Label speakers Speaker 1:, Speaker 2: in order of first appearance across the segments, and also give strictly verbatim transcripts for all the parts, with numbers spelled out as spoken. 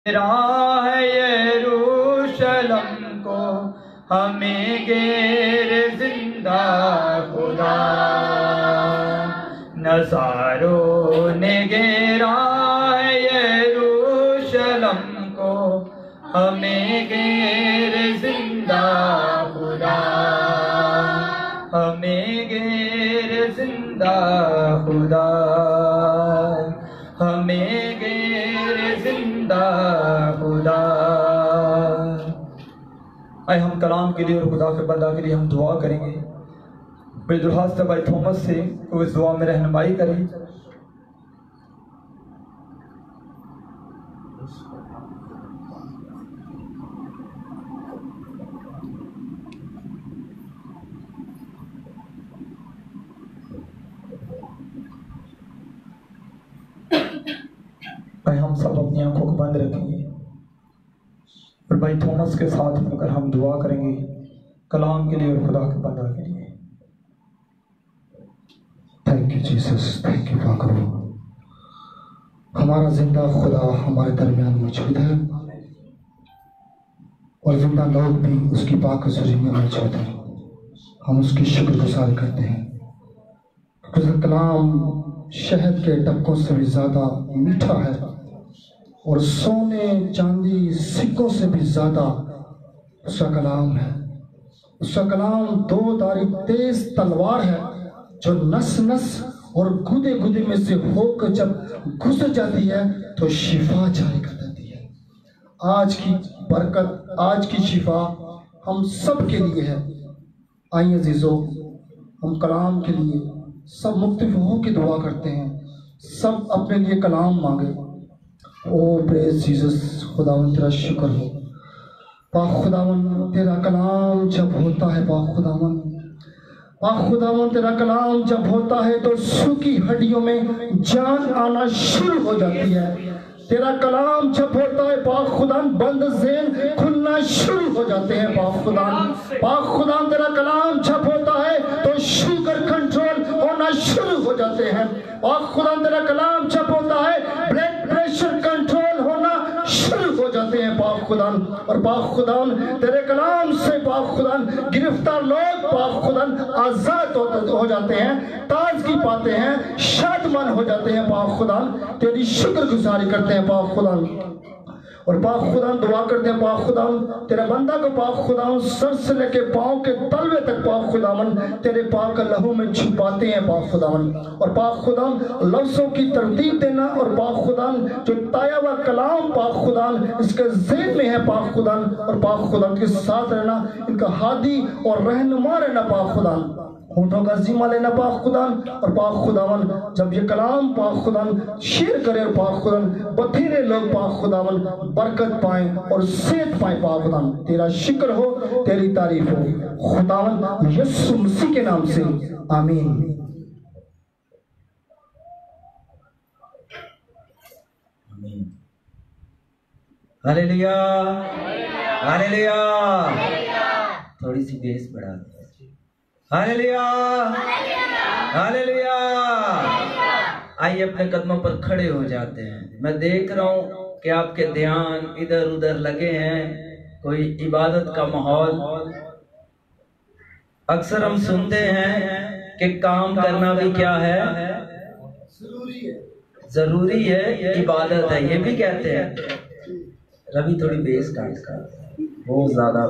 Speaker 1: राह यरूशलम को हमें गेर जिंदा खुदा। नज़ारों ने घेरा है यरूशलम को हमें गेर जिंदा खुदा। हमें गेर जिंदा खुदा। हमें गेर जिंदा खुदा। आए हम कलाम के लिए और खुदा के बंदा के लिए हम दुआ करेंगे। बिलदुल्हास भाई थॉमस से वो इस दुआ में रहनुमाई करें। भाई हम सब अपनी आंखों को बंद रखेंगे और भाई थॉमस के साथ मिलकर हम दुआ करेंगे कलाम के लिए और खुदा के बंदा के लिए।
Speaker 2: Thank you Jesus, thank you father. हमारा जिंदा खुदा हमारे दरमियान मौजूद है और जिंदा लोग भी उसकी पाक हुज़ूरी में मौजूद हैं। हम उसकी शुक्रगुजार करते हैं। उसका कलाम शहद के टपकों से भी ज़्यादा मीठा है और सोने चांदी सिक्कों से भी ज़्यादा उसका कलाम है। उसका कलाम दो धारी तेज तलवार है जो नस नस और गुदे गुदे में से होकर जब घुस जाती है तो शिफा जारी कर देती है। आज की बरकत, आज की शिफा हम सब के लिए है। आइए अजीजों, हम कलाम के लिए सब मुख्तलिफ हो के दुआ करते हैं। सब अपने लिए कलाम मांगे। ओ प्रेज जीसस, खुदावन तेरा शुक्र हो। पाक खुदावन तेरा कलाम जब होता है, पाक खुदावन पाक खुदावन तेरा कलाम जब होता है तो सूखी हड्डियों में जान आना शुरू हो जाती है। तेरा कलाम जब होता है पाक खुदान बंद ज़ेन खुलना शुरू हो जाते हैं। पाक खुदान पाक खुदान तेरा कलाम जब होता है तो शुगर कंट्रोल होना शुरू हो जाते हैं। पाक खुदान तेरा कलाम जब होता है ब्लड प्रेशर कंट्रोल होना शुरू हो जाते हैं। पाक खुदान और पाक खुदान तेरे कलाम से पाक खुदान गिरफ्तार लोग पाक खुदान आजाद हो जाते हैं, ताजगी पाते हैं, शादमान हो जाते हैं। पाक खुदान तेरी शुक्रगुजारी करते हैं पाक खुदान और पाक खुदान दुआ करते हैं। पाक खुदान तेरा बंदा को पाक खुदान सर से लेके पाँव के तलवे तक पाक खुदावन तेरे पाक लहू में छुपाते हैं। पाक खुदावन और पाक खुदान लफ्ज़ों की तरतीब देना और पाक खुदान जो ताया हुआ कलाम पाक खुदान इसके ज़हन में है पाक खुदान और पाक खुदान के साथ रहना, इनका हादी और रहनुमा रहना पाक खुदान, होठों का जिम्मा लेना पाक खुदान और पाक खुदावन जब ये कलाम पाक खुदान शेयर करे और पाक खुदान बथेरे लोग पाक खुदावन बरकत पाएं और सेहत पाएं। पाक खुदान तेरा शुक्र हो, तेरी तारीफ हो खुदावन यीशु मसीह के नाम से, आमीन।
Speaker 1: Hallelujah, hallelujah. थोड़ी सी बेस बढ़ा दो। Hallelujah, hallelujah. आइए अपने कदमों पर खड़े हो जाते हैं। मैं देख रहा हूँ कि आपके ध्यान इधर उधर लगे हैं, कोई इबादत का माहौल। अक्सर हम सुनते हैं कि काम करना भी क्या है, जरूरी है, इबादत है, ये भी कहते हैं। रवि थोड़ी बेस काट कर, बहुत ज्यादा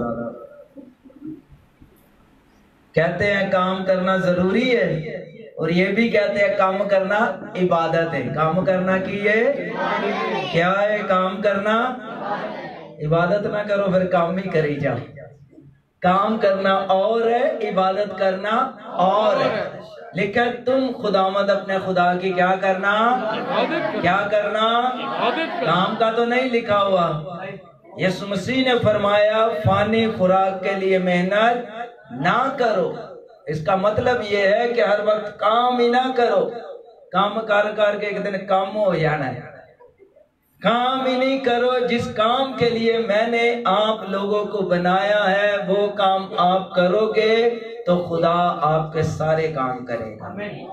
Speaker 1: कहते हैं काम करना जरूरी है और ये भी कहते हैं काम करना इबादत है। काम करना की ये क्या है? काम करना इबादत ना करो फिर काम ही करी जाओ। काम करना और है, इबादत करना और है। लेकिन तुम खुदामद अपने खुदा की क्या करना, क्या करना, काम का तो नहीं लिखा हुआ। यीशु मसीह ने फरमाया फानी खुराक के लिए मेहनत ना करो। इसका मतलब ये है कि हर वक्त काम ही ना करो। काम कर कर के एक दिन काम हो जाना है। काम ही नहीं करो। जिस काम के लिए मैंने आप लोगों को बनाया है वो काम आप करोगे तो तो खुदा आपके सारे काम करेगा।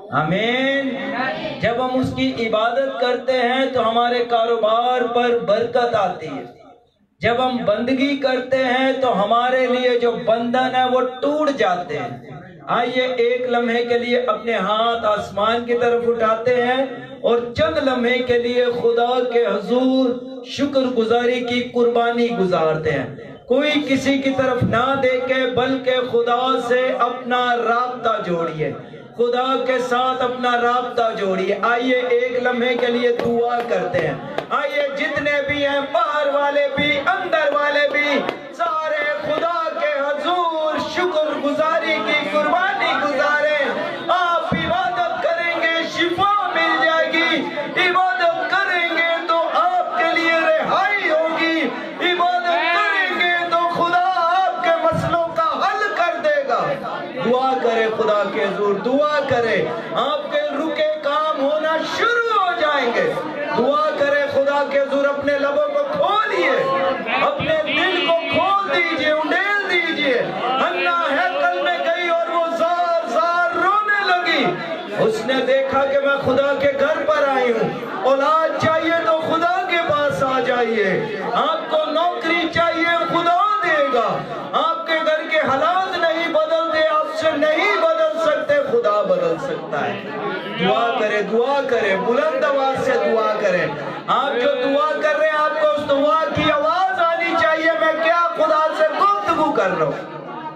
Speaker 1: आमीन। जब हम उसकी इबादत करते हैं तो हमारे कारोबार पर बरकत आती है। जब हम बंदगी करते हैं तो हमारे लिए जो बंधन है वो टूट जाते हैं। आइए एक लम्हे के लिए अपने हाथ आसमान की तरफ उठाते हैं और चंद लम्हे के लिए खुदा के हुजूर शुक्रगुजारी की कुर्बानी गुजारते हैं। कोई किसी की तरफ ना देखे बल्कि खुदा से अपना राब्ता जोड़िए, खुदा के साथ अपना राब्ता जोड़िए। आइए एक लम्हे के लिए दुआ करते हैं। आइए जितने भी हैं, बाहर वाले भी अंदर वाले भी, सारे खुदा के हुजूर शुक्रगुजारी की कुर्बानी गुजारे। आप इबादत करेंगे शिफा मिल जाएगी, इबादत करेंगे तो आपके लिए रिहाई होगी, इबादत करेंगे तो खुदा आपके मसलों का हल कर देगा। दुआ करे खुदा के हुजूर, दुआ करे, आपके रुके काम होना शुरू हो जाएंगे। दुआ करे खुदा के हुजूर, अपने लबों को खोलिए, अपने दिल को खोल दीजिए, उंडेल दीजिए। हन्ना हैकल में गई और वो जार जार रोने लगी। उसने देखा कि मैं खुदा के घर पर आई हूँ। औलाद चाहिए तो खुदा के पास आ जाइए। आपको नौकरी चाहिए, खुदा देगा। आपके घर के हालात नहीं बदलते, आपसे नहीं बदल सकते, खुदा बदल सकता है। दुआ करे, दुआ करे, बुलंद आवाज से दुआ करे। आप जो दुआ कर रहे हैं आपको उस दुआ की आवाज आनी चाहिए। मैं क्या खुदा से गुफ्तगू कर रहा हूँ।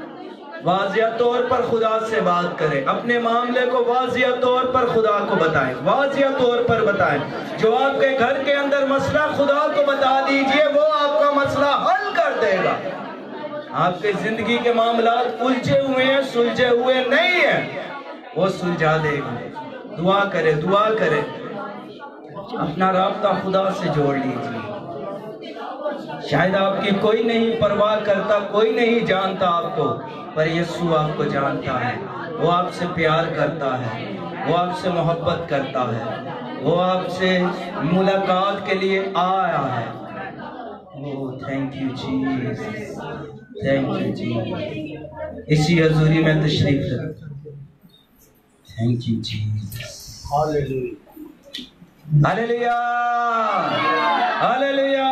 Speaker 1: वाजिया तौर पर खुदा से बात करें, अपने मामले को वाजिया तौर पर खुदा को बताएं, वाजिया तौर पर बताएं। जो आपके घर के अंदर मसला, खुदा को बता दीजिए, वो आपका मसला हल कर देगा। आपके जिंदगी के मामला उलझे हुए हैं, सुलझे हुए नहीं है, वो सुलझा देगा। दुआ करे, दुआ करे, अपना राब्ता खुदा से जोड़ लीजिए। शायद आपकी कोई नहीं परवाह करता, कोई नहीं जानता आपको, पर यीशु आपको जानता है। वो आपसे प्यार करता है, वो आपसे मोहब्बत करता है, वो आपसे मुलाकात के लिए आया है। Oh thank you Jesus, thank you Jesus. इसी हजूरी में तशरीफ रख। Thank you Jesus. Hallelujah, hallelujah, hallelujah.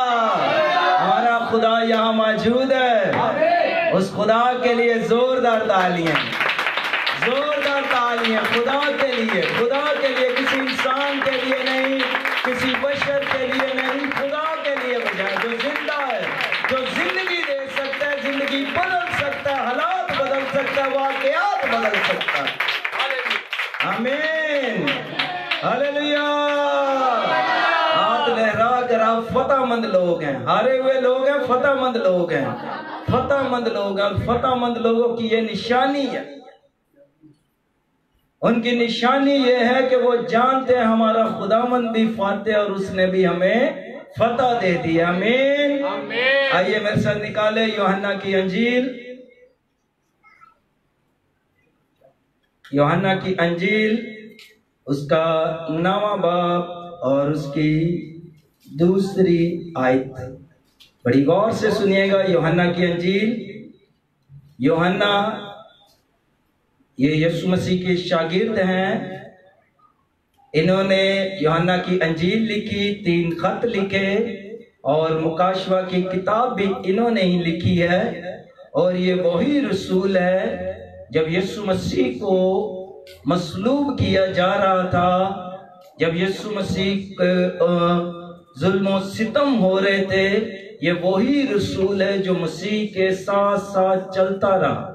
Speaker 1: हमारा खुदा यहाँ मौजूद है। उस खुदा के लिए जोरदार तालियां, जोरदार तालियां खुदा के लिए, खुदा के लिए, किसी इंसान के लिए नहीं, किसी बशर के लिए नहीं, खुदा के लिए बजाय जो जिंदा है, जो जिंदगी दे सकता है, जिंदगी बदल सकता है, हालात बदल सकता है, वाकयात बदल सकता है। आमीन, हालेलुया। हाथ लहरा कर आप फतेहमंद लोग हैं, हारे हुए लोग हैं, फतेहमंद लोग हैं, फतेहमंद लोग हैं। फतेहमंद लोगों की ये निशानी है, उनकी निशानी ये है कि वो जानते हैं हमारा खुदावंद भी फातेह और उसने भी हमें फतह दे दी। आमीन। आइए मेरे साथ निकाले यूहन्ना की अंजील, यूहन्ना की अंजील उसका नवा बाब और उसकी दूसरी आयत। बड़ी गौर से सुनिएगा। यूहन्ना की अंजील, यूहन्ना ये यीशु मसीह के शागिर्द हैं। इन्होंने यूहन्ना की अंजील लिखी, तीन खत लिखे और मुकाशवा की किताब भी इन्होंने ही लिखी है। और ये वही रसूल है जब यीशु मसीह को मसलूब किया जा रहा था, जब यीशु मसीह जुल्म सितम हो रहे थे, ये वही रसूल है जो मसीह के साथ साथ चलता रहा।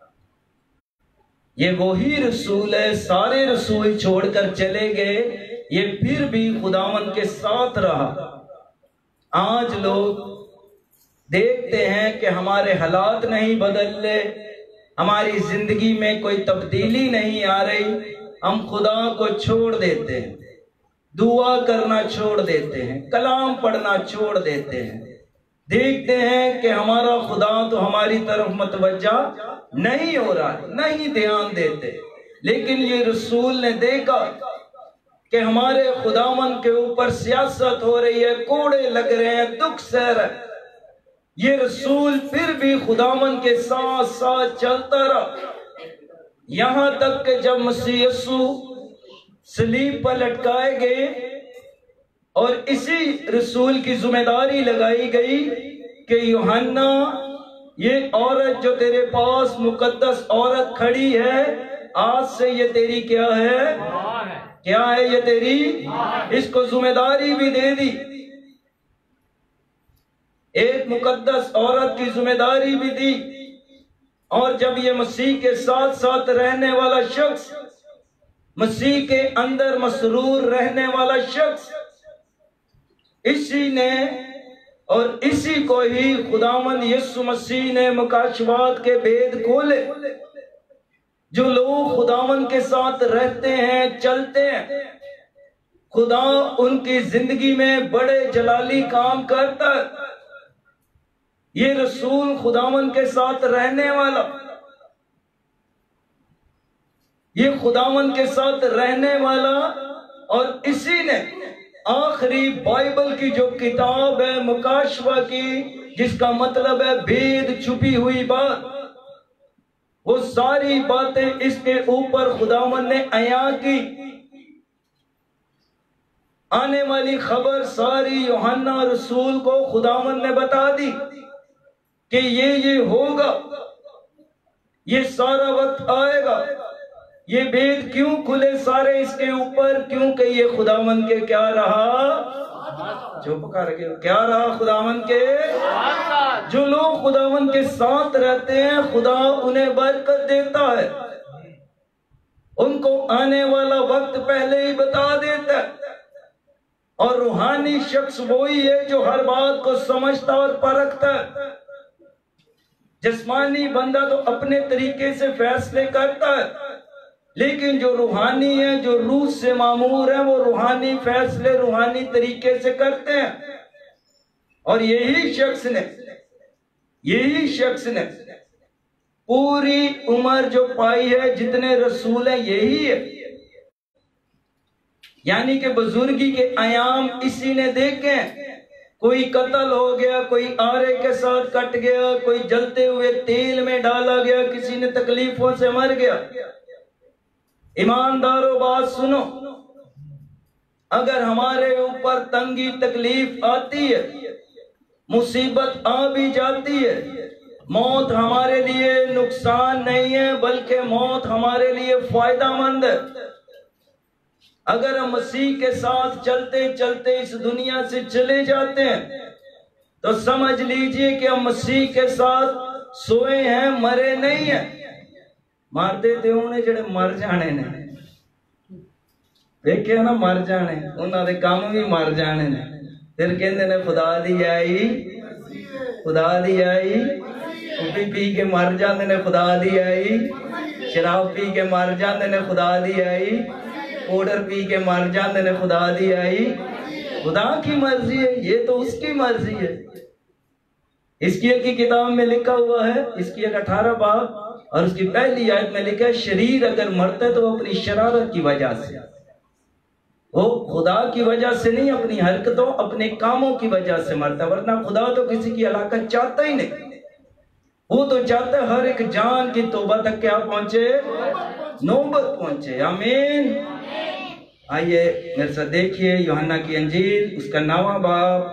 Speaker 1: ये वही रसूल है, सारे रसूल छोड़कर चले गए, ये फिर भी खुदावन के साथ रहा। आज लोग देखते हैं कि हमारे हालात नहीं बदल रहे, हमारी जिंदगी में कोई तब्दीली नहीं आ रही, हम खुदा को छोड़ देते हैं, दुआ करना छोड़ देते हैं, कलाम पढ़ना छोड़ देते हैं। देखते हैं कि हमारा खुदा तो हमारी तरफ मतवज्जा नहीं हो रहा, नहीं ध्यान देते। लेकिन ये रसूल ने देखा कि हमारे खुदावन के ऊपर सियासत हो रही है, कोड़े लग रहे हैं, दुख सह रहा है। ये रसूल फिर भी खुदावन के साथ साथ चलता रहा। यहां तक कि जब मसीह यीशु सलीब पर लटकाए गए और इसी रसूल की जिम्मेदारी लगाई गई कि यूहन्ना, ये औरत जो तेरे पास मुकद्दस औरत खड़ी है, आज से ये तेरी क्या है, क्या है ये तेरी, इसको जिम्मेदारी भी दे दी। एक मुकद्दस औरत की जिम्मेदारी भी दी। और जब ये मसीह के साथ साथ रहने वाला शख्स, मसीह के अंदर मसरूर रहने वाला शख्स, इसी ने और इसी को ही खुदावंद यीशु मसीह ने मुकाशवात के भेद खोले। जो लोग खुदावंद के साथ रहते हैं, चलते हैं, खुदा उनकी जिंदगी में बड़े जलाली काम करता है। ये रसूल खुदावंद के साथ रहने वाला, ये खुदावंद के साथ रहने वाला, और इसी ने आखिरी बाइबल की जो किताब है मुकाशवा की, जिसका मतलब है भेद, छुपी हुई बात, वो सारी बातें इसके ऊपर खुदावंद ने अया की। आने वाली खबर सारी यूहन्ना रसूल को खुदावंद ने बता दी कि ये ये होगा, ये सारा वक्त आएगा। ये भेद क्यों खुले सारे इसके ऊपर, क्योंकि ये खुदावंद के क्या रहा, चुप कर गए, क्या रहा, खुदावंद के। जो लोग खुदावंद के साथ रहते हैं, खुदा उन्हें बरकत देता है, उनको आने वाला वक्त पहले ही बता देता है। और रूहानी शख्स वही है जो हर बात को समझता और परखता है। जिस्मानी बंदा तो अपने तरीके से फैसले करता है, लेकिन जो रूहानी है, जो रूह से मामूर है, वो रूहानी फैसले रूहानी तरीके से करते हैं। और यही शख्स ने यही शख्स ने पूरी उम्र जो पाई है, जितने रसूल हैं, यही है। यानी कि बुजुर्गी के आयाम इसी ने देखे। कोई कत्ल हो गया, कोई आरे के साथ कट गया, कोई जलते हुए तेल में डाला गया, किसी ने तकलीफों से मर गया। ईमानदारों, बात सुनो, अगर हमारे ऊपर तंगी तकलीफ आती है, मुसीबत आ भी जाती है, मौत हमारे लिए नुकसान नहीं है, बल्कि मौत हमारे लिए फायदामंद है। अगर हम मसीह के साथ चलते चलते इस दुनिया से चले जाते हैं, तो समझ लीजिए कि हम मसीह के साथ सोए हैं, मरे नहीं हैं। मार देते उन्हें जेड़े मर जाने ने, देखे ना, मर जाने, उन्होंने काम भी मर जाने ने। फिर कहते ने खुदा दी आई, खुदा दी आई, पी पी के मर जाते ने, खुदा दी आई, शराब पी के मर जाते ने, खुदा दी आई, पाउडर पी के मर जाते ने, खुदा दी आई। खुदा की मर्जी है, ये तो उसकी मर्जी है। इसकी की किताब में लिखा हुआ है, इसकी एक अठारह बाब और उसकी पहली आयत में लिखा है, शरीर अगर मरता है तो वो अपनी शरारत की वजह से, वो खुदा की वजह से नहीं, अपनी हरकतों, अपने कामों की वजह से मरता, वरना खुदा तो किसी की हलाकत चाहता ही नहीं। वो तो चाहता है हर एक जान की तौबा तक क्या पहुंचे, नौबत पहुंचे। आमीन। आइए मेरे साथ देखिए यूहन्ना की अंजील, उसका नौवां बाब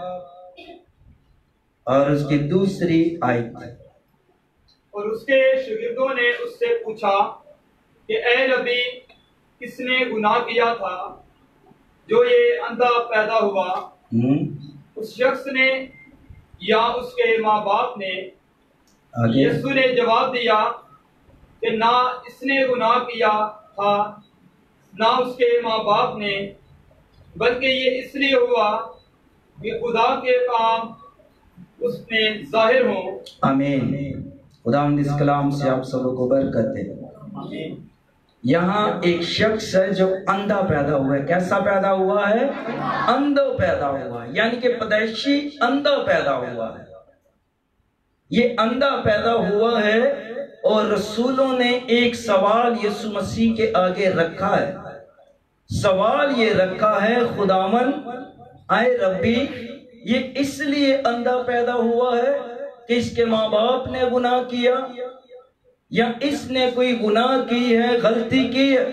Speaker 1: और उसकी दूसरी आयत।
Speaker 3: और उसके शागिर्दों ने उससे पूछा कि ए नबी, किसने गुनाह किया था जो ये अंधा पैदा हुआ, उस शख्स ने या उसके माँ बाप ने? यीशु ने जवाब दिया कि ना इसने गुनाह किया था, ना उसके माँ बाप ने, बल्कि ये इसलिए हुआ कि खुदा के काम उसमें जाहिर हो।
Speaker 1: आमीन। खुदावंद इस कलाम से आप सबों को बरकत दे। यहाँ एक शख्स है जो अंधा पैदा हुआ है। कैसा पैदा हुआ है? अंधा पैदा हुआ है, यानी कि पैदाइशी अंधा पैदा हुआ है। ये अंधा पैदा हुआ है और रसूलों ने एक सवाल यीशु मसीह के आगे रखा है। सवाल ये रखा है, खुदावन आए रब्बी, ये इसलिए अंधा पैदा हुआ है कि इसके माँ बाप ने गुनाह किया, या इसने कोई गुनाह की है, गलती की है।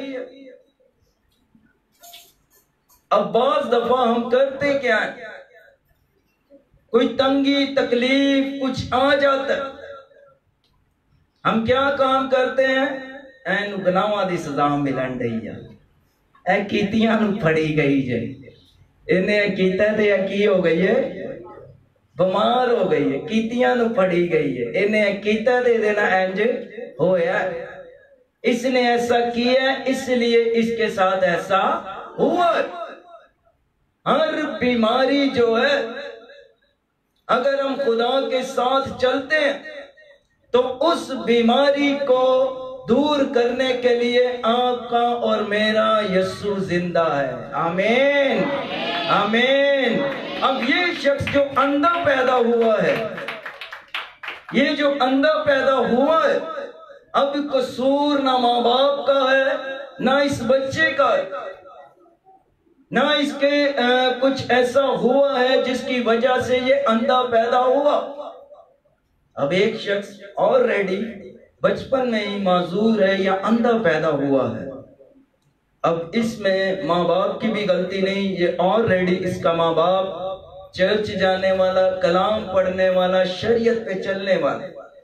Speaker 1: अब बाज दफा हम करते क्या है, कोई तंगी तकलीफ कुछ आ जाता है, हम क्या काम करते हैं, एन गुनाहां दी सजा मिलन दी है, ए कीतियां नू फड़ी गई जे, इन्हें कीता ते की हो गई है, बीमार हो गई है, कीतियां नू फड़ी गई है, इन्हें कीता दे देना इंज होया, इसने ऐसा किया इसलिए इसके साथ ऐसा हुआ। हर बीमारी जो है, अगर हम खुदा के साथ चलते हैं तो उस बीमारी को दूर करने के लिए आपका और मेरा यीशु जिंदा है। आमीन आमीन। अब ये शख्स जो अंधा पैदा हुआ है, ये जो अंधा पैदा हुआ है, अब कसूर ना माँ बाप का है, ना इस बच्चे का है, ना इसके आ, कुछ ऐसा हुआ है जिसकी वजह से ये अंधा पैदा हुआ। अब एक शख्स ऑलरेडी बचपन में ही माजूर है या अंधा पैदा हुआ है, अब इसमें माँ बाप की भी गलती नहीं, ये ऑलरेडी इसका माँ बाप चर्च जाने वाला, कलाम पढ़ने वाला, शरीयत पे चलने वाला,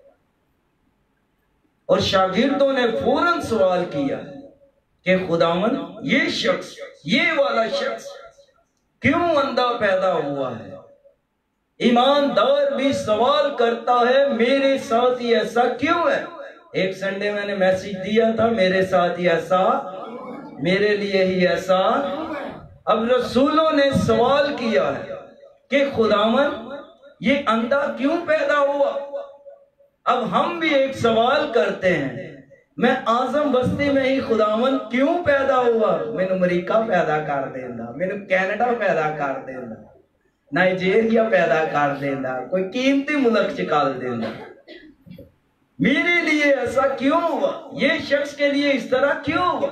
Speaker 1: और शागिर्दों ने फौरन सवाल किया कि खुदावन ये शख्स, ये वाला शख्स क्यों अंधा पैदा हुआ है। ईमानदार भी सवाल करता है मेरे साथ ही ऐसा क्यों है। एक संडे मैंने मैसेज दिया था, मेरे साथ ही ऐसा, मेरे लिए ही ऐसा। अब रसूलों ने सवाल किया है कि खुदावन ये अंधा क्यों पैदा हुआ। अब हम भी एक सवाल करते हैं, मैं आजम बस्ती में ही खुदावन क्यों पैदा हुआ, मैंने अमरीका पैदा कर देना, मैंने कैनेडा पैदा कर देना, नाइजीरिया पैदा कर देना, कोई कीमती मुल्क चिकाल देना, मेरे लिए ऐसा क्यों हुआ, ये शख्स के लिए इस तरह क्यों हुआ,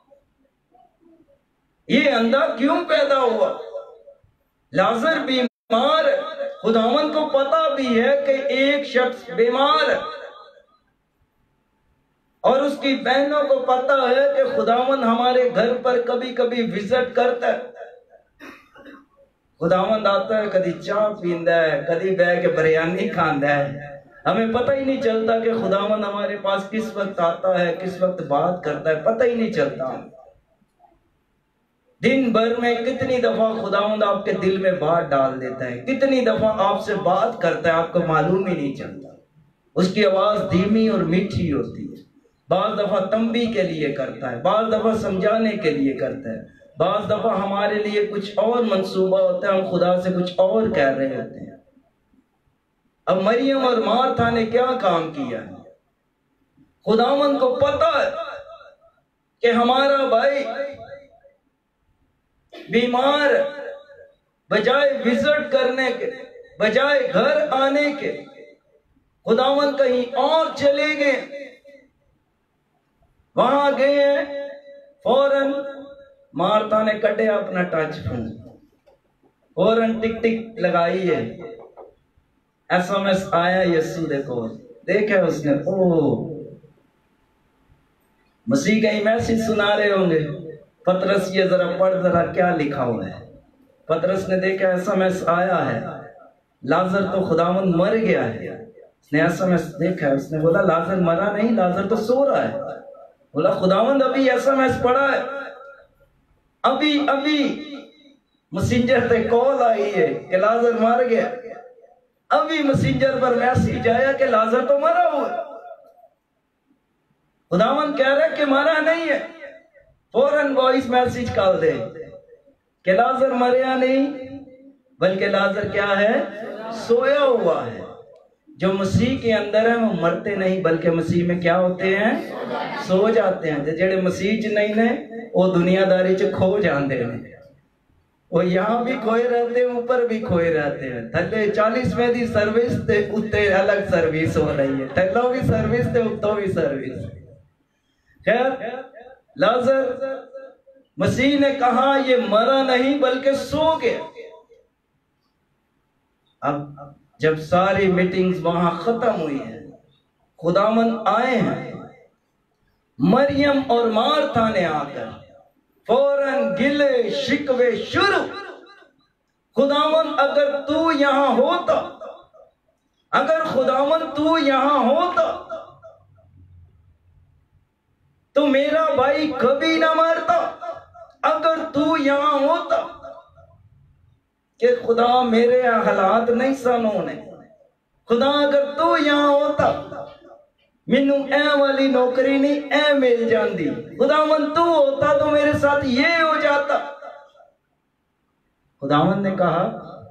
Speaker 1: ये अंधा क्यों पैदा हुआ। लाजर बीमार है, खुदावन को पता भी है कि एक शख्स बीमार है, और उसकी बहनों को पता है कि खुदावन हमारे घर पर कभी कभी विजिट करता है। खुदावन आता है, कभी चाय पींदा है, कभी बह के बिरयानी खांदा है, हमें पता ही नहीं चलता कि खुदावन हमारे पास किस वक्त आता है, किस वक्त बात करता है, पता ही नहीं चलता। दिन भर में कितनी दफा खुदावंद आपके दिल में बात डाल देता है, कितनी दफा आपसे बात करता है, आपको मालूम ही नहीं चलता। उसकी आवाज धीमी और मीठी होती है, बाज दफा तंबी के लिए करता है, बाज दफा समझाने के लिए करता है, बाज दफा हमारे लिए कुछ और मंसूबा होता है, हम खुदा से कुछ और कह रहे होते हैं। अब मरियम और मार्था ने क्या काम किया है, खुदावंद को पता है कि हमारा भाई बीमार, बजाय विजिट करने के, बजाय घर आने के, खुदावंद कहीं और चले गए। वहां गए, फौरन मार्था ने कटे अपना टच फोन, फौरन टिक टिक लगाई है, एसएमएस आया यीशु देखो, देखा उसने, ओ मसीह का ही मैसेज सुना रहे होंगे। पतरस ये जरा पढ़ जरा क्या लिखा हुआ है। पतरस ने देखा एसएमएस आया है, लाजर तो खुदावंद मर गया है। उसने एसएमएस देखा, उसने बोला लाजर मरा नहीं, लाजर तो सो रहा है। बोला खुदावंद अभी एसएमएस पढ़ा है, अभी अभी मैसेंजर पे कॉल आई है कि लाजर मर गया, अभी मैसेंजर पर मैसेज आया कि लाजर तो मरा हुआ। खुदावंद कह रहा है कि मरा नहीं है, फौरन वॉइस मैसेज कॉल दे कि लाजर मरा नहीं, बल्कि लाजर क्या है, सोया हुआ है। जो मसीह के अंदर है वो मरते नहीं, बल्कि मसीह में क्या होते हैं, सो जाते हैं। जेड़े मसीह च नहीं ने वो दुनियादारी च खो जाते हैं, वो यहाँ भी खोए रहते हैं, ऊपर भी खोए रहते हैं। थले चालीसवें दी सर्विस ते उत्ते अलग सर्विस हो रही है, थलो भी सर्विस ते उत्तो भी सर्विस। खैर लाजर, मसीह ने कहा ये मरा नहीं बल्कि सो गया। अब जब सारी मीटिंग्स वहां खत्म हुई है, खुदावंद आए हैं, मरियम और मार्था ने आकर फौरन गिले शिकवे शुरू। खुदावन अगर तू यहां होता, अगर खुदावन तू यहां होता तो मेरा भाई कभी ना मरता। अगर तू यहां होता कि खुदा मेरे हालात नहीं सन होने, खुदा अगर तू यहां होता मैनू ए वाली नौकरी नहीं ए मिल जाती। खुदावन तू होता तो मेरे साथ ये हो जाता। खुदावन ने कहा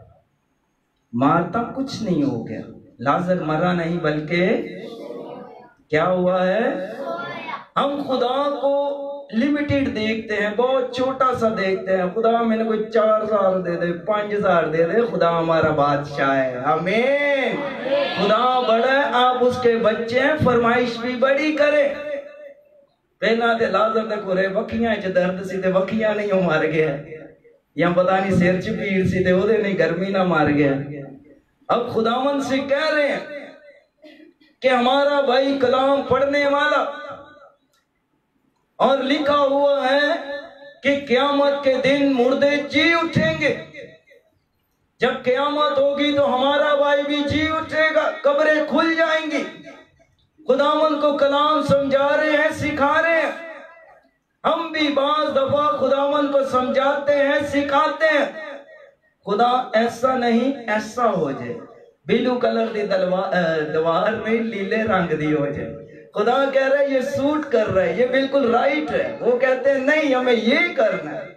Speaker 1: मारता कुछ नहीं हो गया, लाजर मरा नहीं बल्कि क्या हुआ है। हम खुदा को लिमिटेड देखते हैं, बहुत छोटा सा देखते हैं। खुदा मैंने कोई चार हजार दे दे, पांच हजार दे दे, खुदा हमारा बादशाह है। आमीन। खुदा बड़ा है, आप उसके बच्चे हैं, फरमाइश भी बड़ी करे। पहला ते लाजर दे कोरे वखियां च दर्द सी ते वखियां नहीं हो मर गया, या पता नहीं सिर च पीड़ सी ते ओदे नहीं गर्मी ना मर गया। अब खुदावन से कह रहे हैं कि हमारा भाई कलाम पढ़ने वाला, और लिखा हुआ है कि क़यामत के दिन मुर्दे जी उठेंगे। जब क़यामत होगी तो हमारा भाई भी जी उठेगा, कब्रें खुल जाएंगी। खुदावन को कलाम समझा रहे हैं, सिखा रहे हैं। हम भी बाज दफा खुदावन को समझाते हैं, सिखाते हैं। खुदा ऐसा नहीं ऐसा हो जाए, ब्लू कलर की दीवार नहीं लीले रंग दी हो जाए। खुदा कह रहा है ये सूट कर रहा है, ये बिल्कुल राइट है। वो कहते हैं नहीं हमें ये करना है।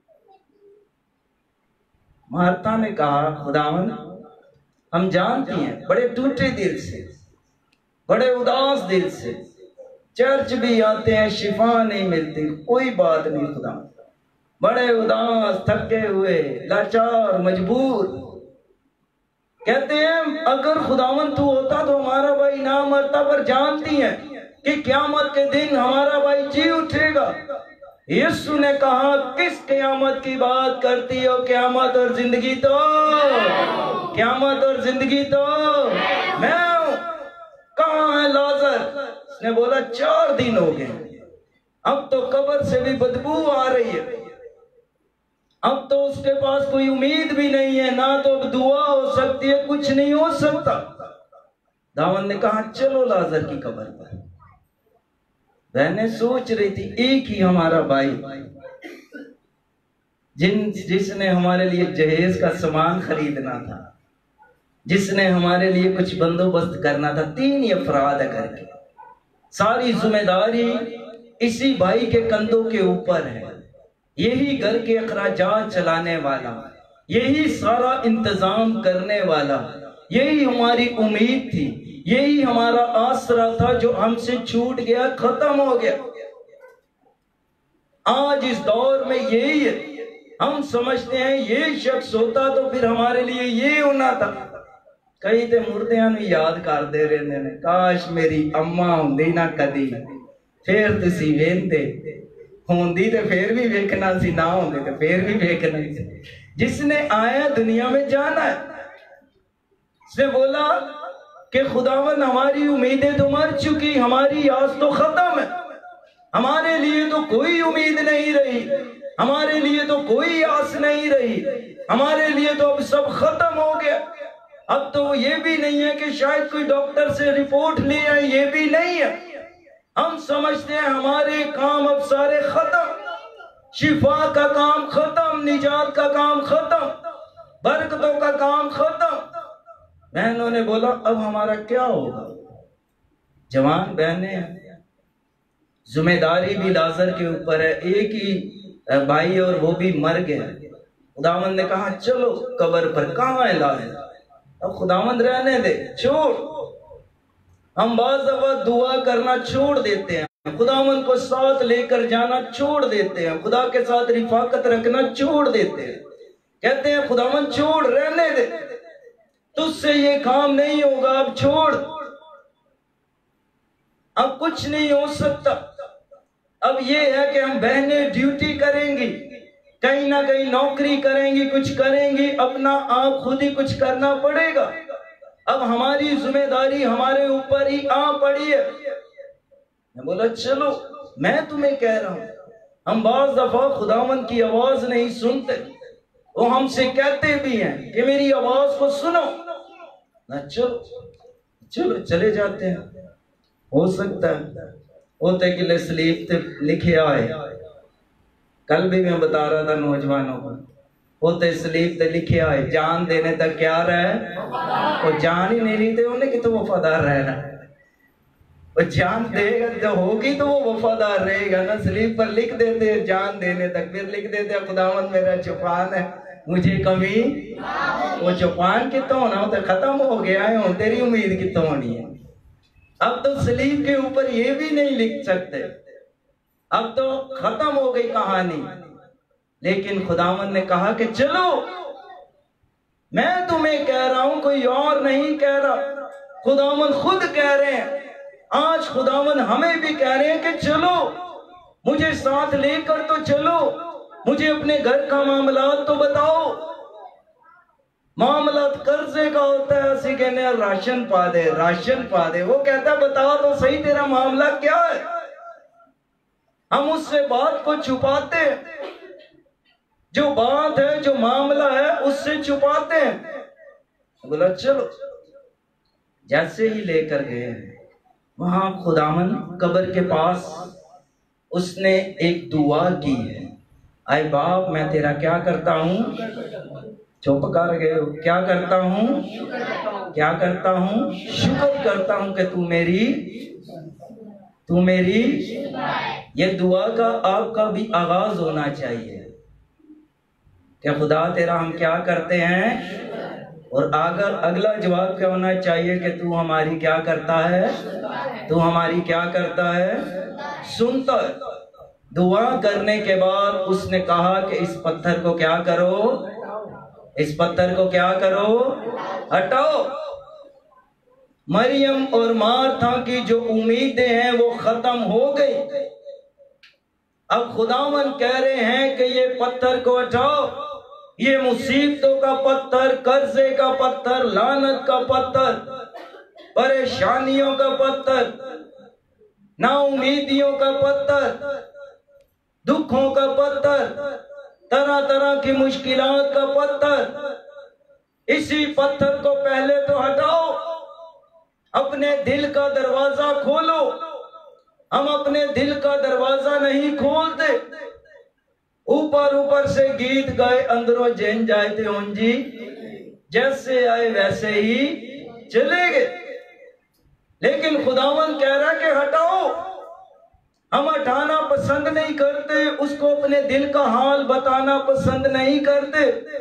Speaker 1: मार्था ने कहा खुदावन हम जानती हैं बड़े टूटे दिल से, बड़े उदास दिल से चर्च भी आते हैं, शिफा नहीं मिलती, कोई बात नहीं खुदा, बड़े उदास थके हुए लाचार मजबूर। कहते हैं अगर खुदावन तू होता तो हमारा भाई ना मरता, पर जानती हैं कि क़यामत के दिन हमारा भाई जी उठेगा। यीशु ने कहा किस क़यामत की बात करती हो? क़यामत और जिंदगी तो, क़यामत और जिंदगी तो मैं हूं। कहाँ है लाजर? उसने बोला चार दिन हो गए, अब तो कब्र से भी बदबू आ रही है, अब तो उसके पास कोई उम्मीद भी नहीं है, ना तो अब दुआ हो सकती है, कुछ नहीं हो सकता। दावन ने कहा चलो लाजर की कब्र पर। बहनें सोच रही थी एक ही हमारा भाई जिन जिसने हमारे लिए जहेज का सामान खरीदना था, जिसने हमारे लिए कुछ बंदोबस्त करना था, तीन ही अफराद करके सारी जिम्मेदारी इसी भाई के कंधों के ऊपर है। यही घर के अखराजात चलाने वाला, यही सारा इंतजाम करने वाला, यही हमारी उम्मीद थी, यही हमारा आसरा था जो हमसे छूट गया, खत्म हो गया। आज इस दौर में यही है, हम समझते हैं ये शख्स होता तो फिर हमारे लिए ये होना था। कई तो मुर्दियां नूं याद करते रहंदे ने, काश मेरी अम्मा हुंदी ना कदी, फिर तुसी वेंदे, होंदी तो फिर भी वेखना सी, ना होंदे तो फिर भी वेखना सी। जिसने आया दुनिया में जाना है, उसने बोला कि खुदावन हमारी उम्मीदें तो मर चुकी, हमारी आस तो खत्म है, हमारे लिए तो कोई उम्मीद नहीं रही, हमारे लिए तो कोई आस नहीं रही, हमारे लिए तो अब सब खत्म हो गया। अब तो ये भी नहीं है कि शायद कोई डॉक्टर से रिपोर्ट ले आए, ये भी नहीं है। हम समझते हैं हमारे काम अब सारे खत्म, शिफा का काम खत्म, निजात का काम खत्म, बरकतों का काम खत्म। बहनों ने बोला अब हमारा क्या होगा? जवान बहनें हैं, जिम्मेदारी भी लाजर के ऊपर है, एक ही भाई और वो भी मर गया। खुदावन ने कहा चलो कब्र पर। कहाँ है लाजर? अब खुदावन रहने दे, छोड़। हम बाज़ दफा दुआ करना छोड़ देते हैं, खुदावन को साथ लेकर जाना छोड़ देते हैं, खुदा के साथ रिफाकत रखना छोड़ देते हैं। कहते हैं खुदावन छोड़, रहने दे, तुझसे ये काम नहीं होगा, अब छोड़, अब कुछ नहीं हो सकता। अब ये है कि हम बहनें ड्यूटी करेंगी, कहीं ना कहीं नौकरी करेंगी, कुछ करेंगी, अपना आप खुद ही कुछ करना पड़ेगा। अब हमारी जिम्मेदारी हमारे ऊपर ही आ पड़ी है। मैं बोला चलो मैं तुम्हें कह रहा हूं। हम बाज दफा खुदावंद की आवाज नहीं सुनते, वो हमसे कहते भी हैं कि मेरी आवाज को सुनो ना, चलो चलो चले जाते हैं। हो सकता है होते कि स्लीप ते लिखे आए, कल भी मैं बता रहा था नौजवानों को, होते स्लीप ते लिखे आए जान देने तक क्या रहे, वो जान ही नहीं रही थे उन्हें कि तो वफादार रहना, वो जान देगा जो होगी तो वो वफादार रहेगा ना। स्लीप पर लिख देते हैं जान देने तक, फिर लिख देते हैं खुदावंद मेरा चौपान है, मुझे कभी वो चौपान कितना होना हो तो खत्म हो गया है, तेरी उम्मीद कितना होनी है। अब तो स्लीप के ऊपर ये भी नहीं लिख सकते, अब तो खत्म हो गई कहानी। लेकिन खुदावंद ने कहा कि चलो, मैं तुम्हें कह रहा हूं, कोई और नहीं कह रहा, खुदावंद खुद कह रहे हैं। आज खुदावंद हमें भी कह रहे हैं कि चलो, मुझे साथ लेकर तो चलो, मुझे अपने घर का मामला तो बताओ। मामला कर्जे का होता है, ऐसे कहने राशन पा दे, राशन पा दे। वो कहता है बताओ तो सही तेरा मामला क्या है। हम उससे बात को छुपाते हैं, जो बात है जो मामला है उससे छुपाते हैं। बोला चलो, जैसे ही लेकर गए वहां खुदावंद कब्र के पास उसने एक दुआ की है, आए बाप मैं तेरा क्या करता हूं, चुप कर गए हो, क्या करता हूं, क्या करता हूं, शुक्र करता हूं कि तू मेरी तू मेरी ये दुआ का आपका भी आगाज होना चाहिए कि खुदा तेरा हम क्या करते हैं, और अगर अगला जवाब क्या होना चाहिए कि तू हमारी क्या करता है, तू हमारी क्या करता है, सुनता है। दुआ करने के बाद उसने कहा कि इस पत्थर को क्या करो, इस पत्थर को क्या करो, हटाओ। मरियम और मार्था की जो उम्मीदें हैं वो खत्म हो गई। अब खुदावन कह रहे हैं कि ये पत्थर को हटाओ, ये मुसीबतों का पत्थर, कर्जे का पत्थर, लानत का पत्थर, परेशानियों का पत्थर, नाउमीदियों का पत्थर, दुखों का पत्थर, तरह तरह की मुश्किलात का पत्थर, इसी पत्थर को पहले तो हटाओ। अपने दिल का दरवाजा खोलो। हम अपने दिल का दरवाजा नहीं खोलते, ऊपर ऊपर से गीत गाए, अंदरों जैन जाए थे उन जी, जैसे आए वैसे ही चले गए। लेकिन खुदावन कह रहा है कि हटाओ। हम हटाना पसंद नहीं करते, उसको अपने दिल का हाल बताना पसंद नहीं करते,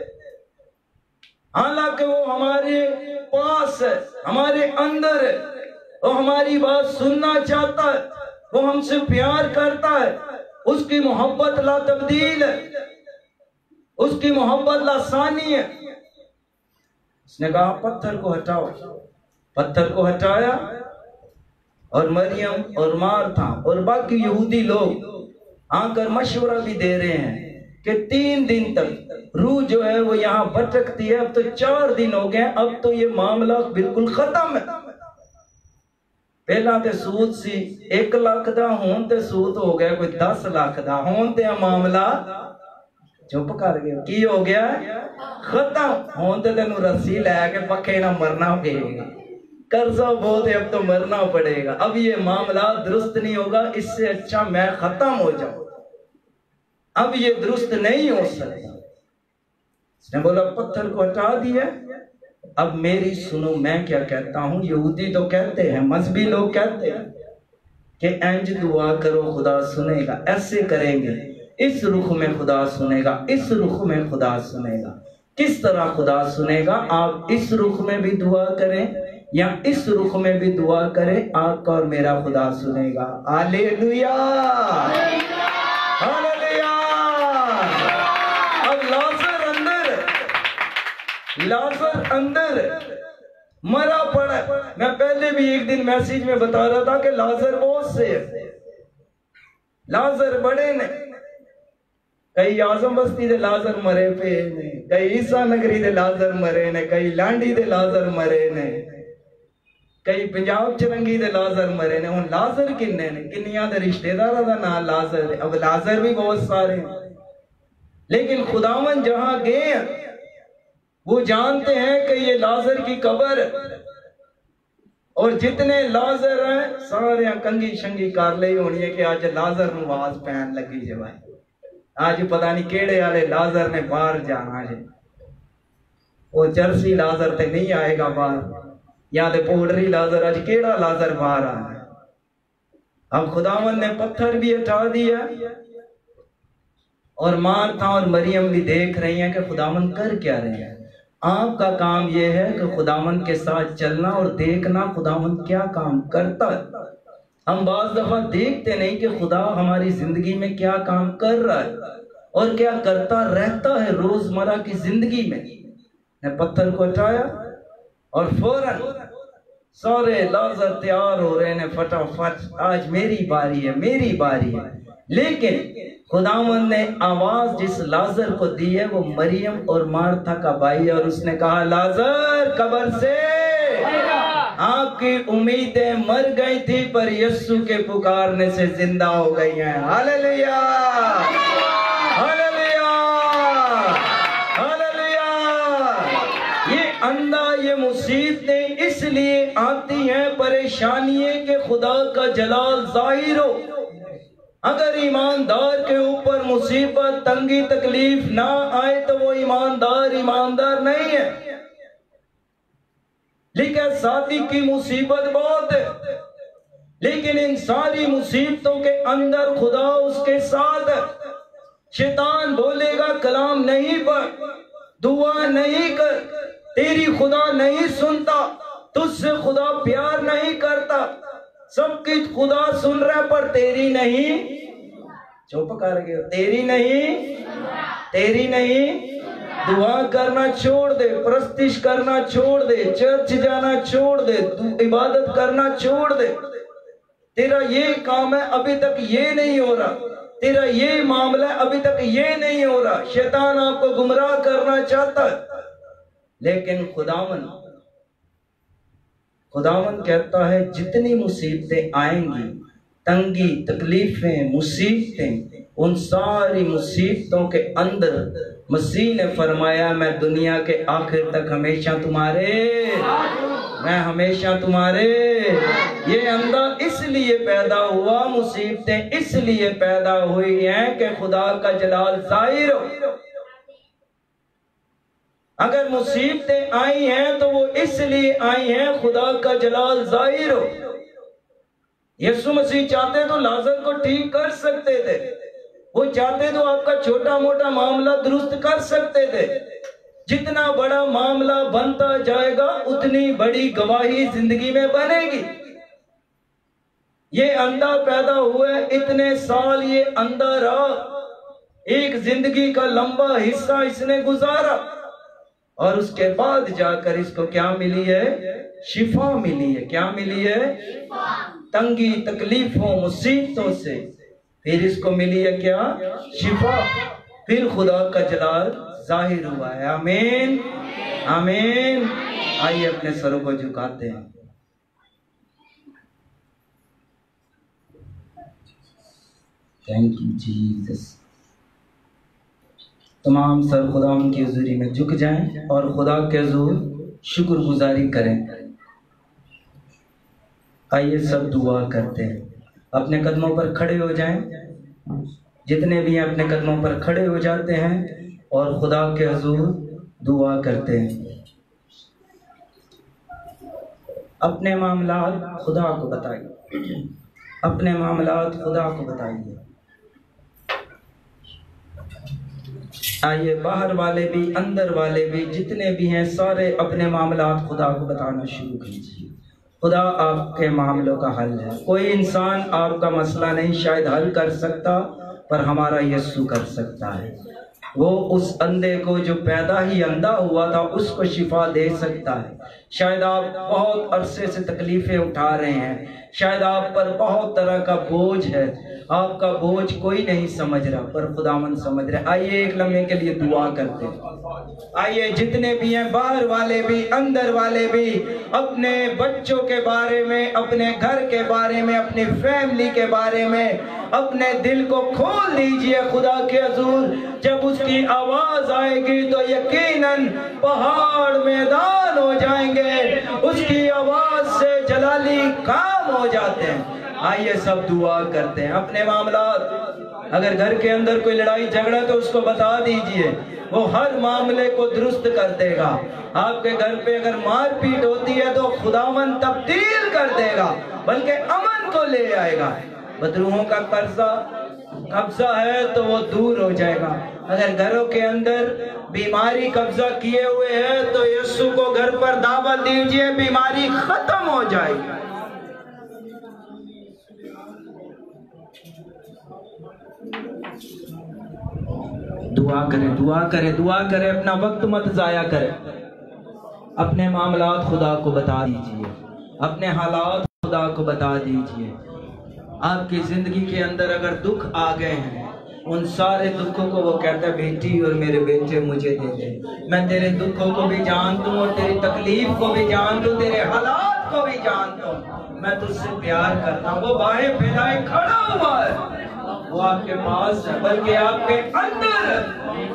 Speaker 1: हालांकि वो हमारे पास है, हमारे अंदर है, वो हमारी बात सुनना चाहता है, वो हमसे प्यार करता है, उसकी मोहब्बत ला तब्दील है, उसकी मोहब्बत लासानी है। उसने कहा पत्थर को हटाओ। पत्थर को हटाया और मरियम और मार्था और बाकी यहूदी लोग आकर मशवरा भी दे रहे हैं कि तीन दिन तक रूह जो है वो यहाँ भटकती है। अब तो चार दिन हो गए, अब तो ये मामला बिल्कुल खत्म है। पहला तो सूद सी एक लाख दा, हुण ते सूद हो गया कोई दस लाख दा। हुण ते मामला चुप कर गया, की हो गया, खत्म। हुण ते तेनू रस्सी लैके पक्के ना मरना पड़ेगा, कर्जा बहुत है, अब तो मरना पड़ेगा। अब ये मामला दुरुस्त नहीं होगा, इससे अच्छा मैं खत्म हो जाऊं, अब ये दुरुस्त नहीं हो सकता। उसने बोला पत्थर को हटा दिया। अब मेरी सुनो, मैं क्या कहता हूं। यहूदी तो कहते हैं, मजहबी लोग कहते हैं कि इंज दुआ करो खुदा सुनेगा, ऐसे करेंगे इस रुख में खुदा सुनेगा, इस रुख में खुदा सुनेगा। किस तरह खुदा सुनेगा? आप इस रुख में भी दुआ करें या इस रुख में भी दुआ करें, आपका और मेरा खुदा सुनेगा। Hallelujah, hallelujah. अब लाजर अंदर, लाजर अंदर मरा पड़ा। मैं पहले भी एक दिन मैसेज में बता रहा था कि लाजर बहुत से है, लाजर बड़े ने, कई आजम बस्ती दे लाजर मरे पे ने, कई ईसा नगरी दे लाजर मरे ने, कई लांडी दे लाजर मरे ने। कई पंजाब च रंगी दे लाजर मरे ने, हुण लाजर किन्ने ने, किन्नियां दे रिश्तेदारां दा नाम लाजर है। अब लाजर भी बहुत सारे हैं, लेकिन खुदावन जहां गए वो जानते हैं कि ये लाजर की कब्र, और जितने लाजर हैं सारे कंगी शंगी कर ली होनी है कि आज लाजर नूं आवाज पैन लगी जे भाई, आज पता नहीं केड़े वाले लाजर ने बाहर जाना है। वो चरसी लाजर ते नहीं आएगा बाहर, या तो पोडरी लाजर, आज केड़ा लाजर बाहर आ रहा है। अब खुदावन ने पत्थर भी हटा दिया, और मार्था और मरियम भी देख रही हैं कि खुदावन कर क्या रहे हैं। आपका काम यह है कि खुदावन के साथ चलना और देखना खुदावन क्या काम करता है। हम बाज दफा देखते नहीं कि खुदा हमारी जिंदगी में क्या काम कर रहा है और क्या करता रहता है रोजमर्रा की जिंदगी में। ने पत्थर को हटाया और फौरन सारे लाजर तैयार हो रहे हैं फटाफट, आज मेरी बारी है, मेरी बारी है। लेकिन खुदावन ने आवाज जिस लाजर को दी है वो मरियम और मार्था का भाई है, और उसने कहा लाजर कब्र से आपकी उम्मीदें मर गई थी पर यीशु के पुकारने से जिंदा हो गई हैं। Hallelujah, hallelujah, hallelujah. ये अंधा, ये मुसीबतें इसलिए आती हैं, परेशानी है कि खुदा का जलाल जाहिर हो। अगर ईमानदार के ऊपर मुसीबत, तंगी, तकलीफ ना आए तो वो ईमानदार ईमानदार नहीं है। लेकिन शादी की मुसीबत बहुत है, लेकिन इन सारी मुसीबतों के अंदर खुदा उसके साथ है। शैतान बोलेगा कलाम नहीं पढ़, दुआ नहीं कर, तेरी खुदा नहीं सुनता, तुझसे खुदा प्यार नहीं करता, सबकी खुदा सुन रहा पर तेरी नहीं। चुप कर गए, तेरी नहीं, तेरी नहीं। दुआ करना छोड़ दे, प्रस्तिश करना छोड़ दे, चर्च जाना छोड़ दे, तू इबादत करना छोड़ दे। तेरा ये काम है, अभी तक ये नहीं हो रहा, तेरा ये मामला है, अभी तक ये नहीं हो रहा। शैतान आपको गुमराह करना चाहता है, लेकिन खुदावन खुदावन कहता है जितनी मुसीबतें आएंगी, तंगी, तकलीफें, मुसीबतें, उन सारी मुसीबतों के अंदर मसीह ने फरमाया मैं दुनिया के आखिर तक हमेशा तुम्हारे, मैं हमेशा तुम्हारे। ये अंधा इसलिए पैदा हुआ, मुसीबतें इसलिए पैदा हुई हैं कि खुदा का जलाल जाहिर हो। अगर मुसीबतें आई हैं तो वो इसलिए आई हैं खुदा का जलाल जाहिर हो। यीशु मसीह चाहते तो लाजर को ठीक कर सकते थे, वो चाहते तो आपका छोटा मोटा मामला दुरुस्त कर सकते थे। जितना बड़ा मामला बनता जाएगा उतनी बड़ी गवाही जिंदगी में बनेगी। ये अंधा पैदा हुआ, इतने साल ये अंधा रहा, एक जिंदगी का लंबा हिस्सा इसने गुजारा, और उसके बाद जाकर इसको क्या मिली है? शिफा मिली है। क्या मिली है? तंगी, तकलीफों, मुसीबतों से फिर इसको मिली है क्या? शिफा। फिर खुदा का जलाल जाहिर हुआ है। आमीन, आमीन। आइए अपने सरों को झुकाते हैं। Thank you Jesus. तमाम सर खुदा उनकी हुजूरी में झुक जाएं और खुदा के हुजूर शुक्रगुजारी करें। आइए सब दुआ करते हैं। अपने कदमों पर खड़े हो जाएं, जितने भी हैं अपने कदमों पर खड़े हो जाते हैं और खुदा के हुजूर दुआ करते हैं। अपने मामलात खुदा को बताइए, अपने मामलात खुदा को बताइए। आइए बाहर वाले भी, अंदर वाले भी, जितने भी हैं सारे अपने मामलात खुदा को बताना शुरू कीजिए। खुदा आपके मामलों का हल है। कोई इंसान आपका मसला नहीं शायद हल कर सकता, पर हमारा यीशु कर सकता है। वो उस अंधे को जो पैदा ही अंधा हुआ था उसको शिफा दे सकता है। शायद आप बहुत अरसे से तकलीफें उठा रहे हैं, शायद आप पर बहुत तरह का बोझ है, आपका बोझ कोई नहीं समझ रहा, पर खुदावन समझ रहा। आइए एक लम्हे के लिए दुआ करते हैं। आइए जितने भी हैं, बाहर वाले भी अंदर वाले भी, अपने बच्चों के बारे में, अपने घर के बारे में, अपनी फैमिली के बारे में अपने दिल को खोल दीजिए खुदा के हुजूर। जब उसकी आवाज आएगी तो यकीनन पहाड़ मैदान हो जाएंगे। उसकी आवाज से जलाली काम हो जाते हैं। आइए सब दुआ करते हैं अपने मामलात। अगर घर के अंदर कोई लड़ाई झगड़ा तो उसको बता दीजिए, वो हर मामले को दुरुस्त कर देगा। आपके घर पे अगर मारपीट होती है तो खुदावन तब्दील कर देगा, बल्कि अमन को ले आएगा। बदरूहों का कर्जा कब्जा है तो वो दूर हो जाएगा। अगर घरों के अंदर बीमारी कब्जा किए हुए है तो यीशु को घर पर दावत दीजिए, बीमारी खत्म हो जाएगी। दुआ करें, दुआ करें, दुआ करें, अपना वक्त मत जाया करें। अपने मामलात खुदा को बता दीजिए, अपने हालात खुदा को बता दीजिए। आपकी जिंदगी के अंदर अगर दुख आ गए हैं, उन सारे दुखों को वो कहता है बेटी और मेरे बेटे मुझे दे दे। मैं तेरे दुखों को भी जानता हूँ और तेरी तकलीफ को भी जानता हूँ, तेरे हालात को भी जानता हूँ। मैं तुझसे प्यार करता हूँ। वो बाहें फैलाए खड़ा हुआ है, वो आपके पास है, बल्कि आपके अंदर।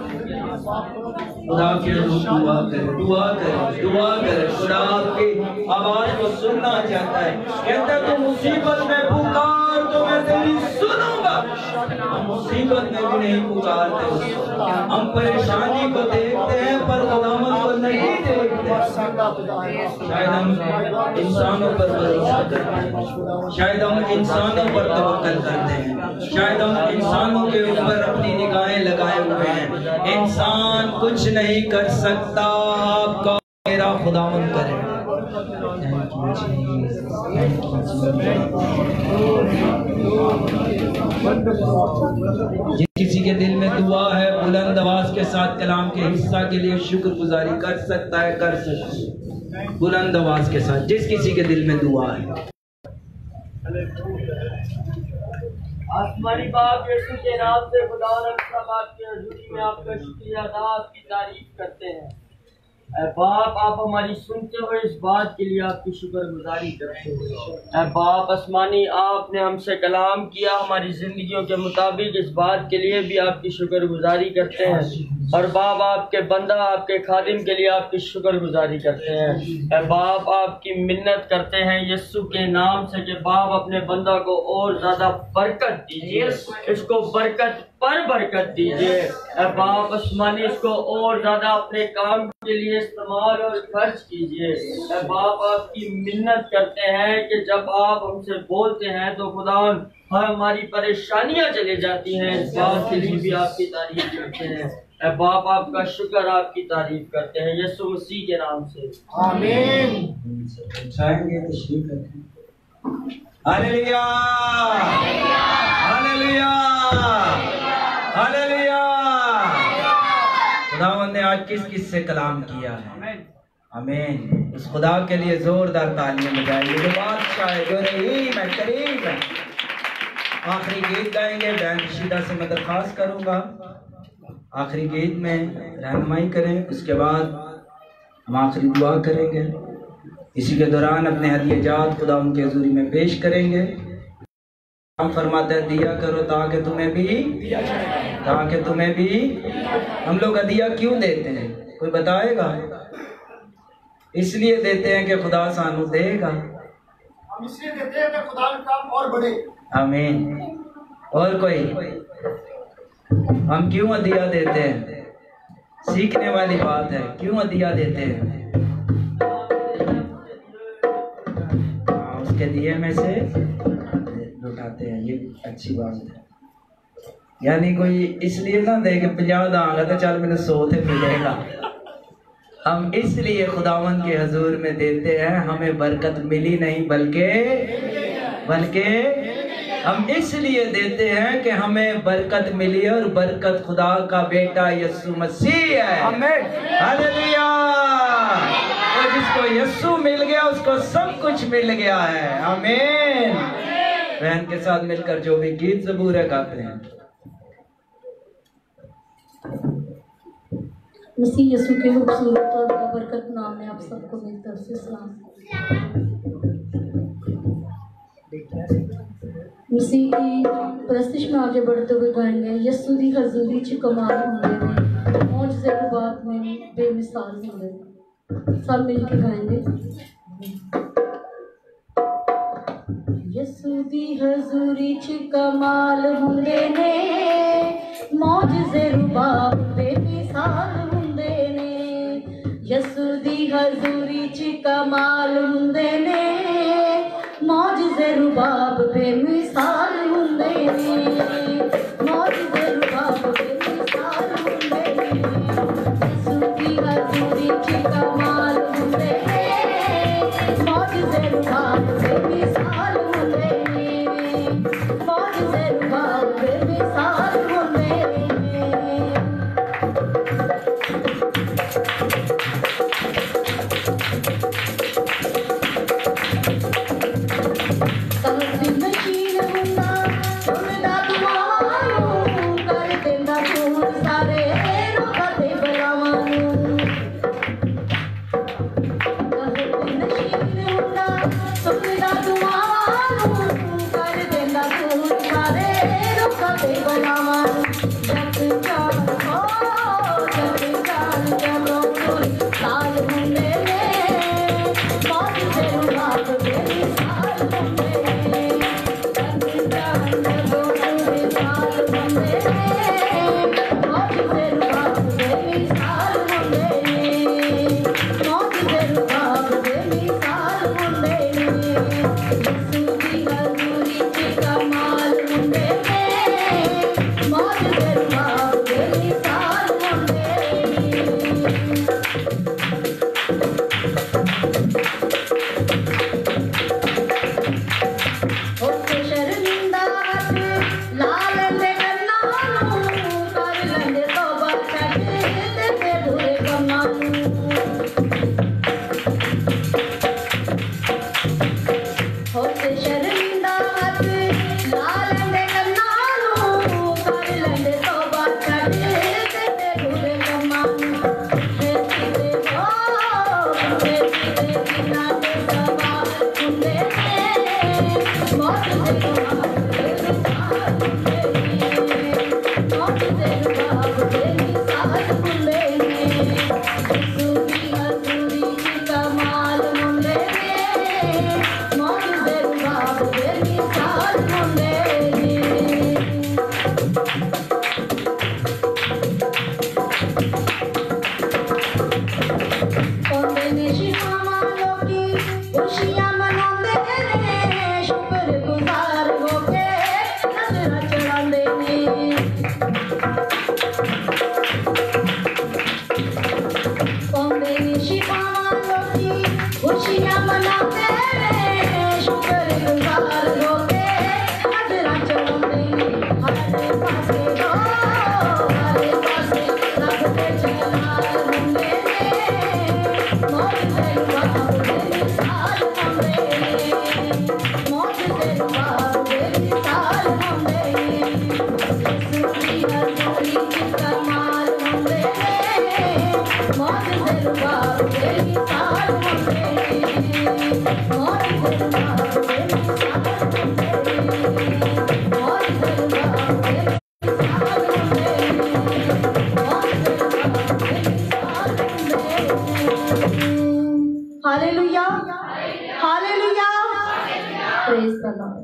Speaker 1: खुदा के दुआ करें, दुआ करें, दुआ करें। खुदा आपकी आवाज को सुनना चाहता है। कहता है तू मुसीबत में पुकार तो मैं तेरी सुनूंगा। हम मुसीबत में भी नहीं पुकारते उसको। हम परेशानी को देखते हैं पर खुदावंद को नहीं देखते। शायद हम इंसानों पर भरोसा करते हैं, शायद हम इंसानों पर तवक्कल करते हैं, शायद हम इंसानों के ऊपर अपनी निगाहें लगाए हुए हैं। इंसान कुछ नहीं कर सकता, आपका मेरा खुदावंद करे। जिस किसी के दिल में दुआ है, बुलंद आवाज के साथ कलाम के हिस्सा के लिए शुक्रगुजारी कर सकता है, कर सकता है बुलंद आवाज के साथ। जिस किसी के दिल में दुआ है।
Speaker 4: आसमानी बाप यीशु के नाम से खुदा आपके हजूरी में आपका शुक्रिया अदा, आपकी तारीफ करते हैं। ऐ बाप, आप हमारी सुनते हुए इस बात के लिए आपकी शुक्रगुजारी करते हैं। ऐ बाप आसमानी, आपने हमसे कलाम किया, हमारी जिंदगियों के मुताबिक इस बात के लिए भी आपकी शुक्रगुजारी करते हैं। और बाप, आपके बंदा, आपके खादिम के लिए आपकी शुक्रगुजारी करते हैं। ऐ बाप, आपकी मिन्नत करते हैं यीशु के नाम से कि बाप अपने बंदा को और ज्यादा बरकत दीजिए, इसको बरकत पर बरकत दीजिए। ऐ बाप आसमानी, इसको और ज्यादा अपने काम के लिए इस्तेमाल और खर्च कीजिए। ऐ बाप, आपकी मिन्नत करते हैं कि जब आप हमसे बोलते हैं तो खुदावन हमारी परेशानियां चली जाती हैं। इस बात के लिए भी आपकी तारीफ करते हैं। ऐ बाप, आपका शुक्र, आपकी तारीफ करते हैं यीशु मसीह के नाम से, आमीन।
Speaker 1: Hallelujah, hallelujah, hallelujah. खुदावंद ने आज किस किस से कलाम किया है? आमीन। उस खुदा के लिए जोरदार तालियां बजाइए जो बादशाह है, जो रहीम है, करीम है। आखिरी गीत गाएंगे। बैन रशीदा से मैं दरख्वास्त करूंगा आखिरी गीत में रहनुमाई करें, उसके बाद हम आखिरी दुआ करेंगे। इसी के दौरान अपने हदिये जात खुदा उनके हुजूरी में पेश करेंगे। हम फरमाते हैं दिया करो ताकि तुम्हें भी ताकि तुम्हें भी हम लोग हदिया क्यों देते हैं? कोई बताएगा? इसलिए देते हैं कि खुदा सानू देगा।
Speaker 2: हम इसलिए देते हैं कि खुदा का काम और बढ़े।
Speaker 1: आमीन। और कोई? हम क्यों हदिया देते हैं? सीखने वाली बात है। क्यों हदिया देते हैं? उसके दिए में से लुटाते हैं, ये अच्छी बात है। यानी कोई इसलिए ना दे कि पंजाह दांगा तो चल मैंने सौ थे मिलेगा। हम इसलिए खुदावन के हजूर में देते हैं, हमें बरकत मिली नहीं बल्कि बल्कि हम इसलिए देते हैं कि हमें बरकत मिली और बरकत खुदा का बेटा यीशु मसीह है। हालेलुया। और जिसको यीशु मिल गया उसको सब कुछ मिल गया है। आमीन। बहन के साथ मिलकर जो भी गीत ज़बूर है गाते हैं।
Speaker 5: मसीह यीशु के खूबसूरत और बरकत नाम में आप सबको मेरी तरफ से सलाम। मसीह की परस्तिश में आगे बढ़ते हुए गाएंगे यीशु दी हजूरी च कमाल हुंदे ने, मौजज़े बात में बेमिसाल हुंदे ने। सब मिलके गाएंगे। यीशु दी हजूरी च कमाल हुंदे ने, मौजज़े रुबाब बेमिसाल हुंदे ने। यीशु दी हजूरी च कमाल हुंदे ने, मौजज़े रुबाब बेमिसाल हुंदे ने। मौजज़े रुबाब बेमिसाल हुंदे ने। यीशु दी हजूरी च कमाल हुंदे ने, मौजज़े रुबाब बेमिसाल हुंदे ने। मौजज़े रुबाब बेमिसाल हुंदे ने। Hallelujah, hallelujah, praise the lord.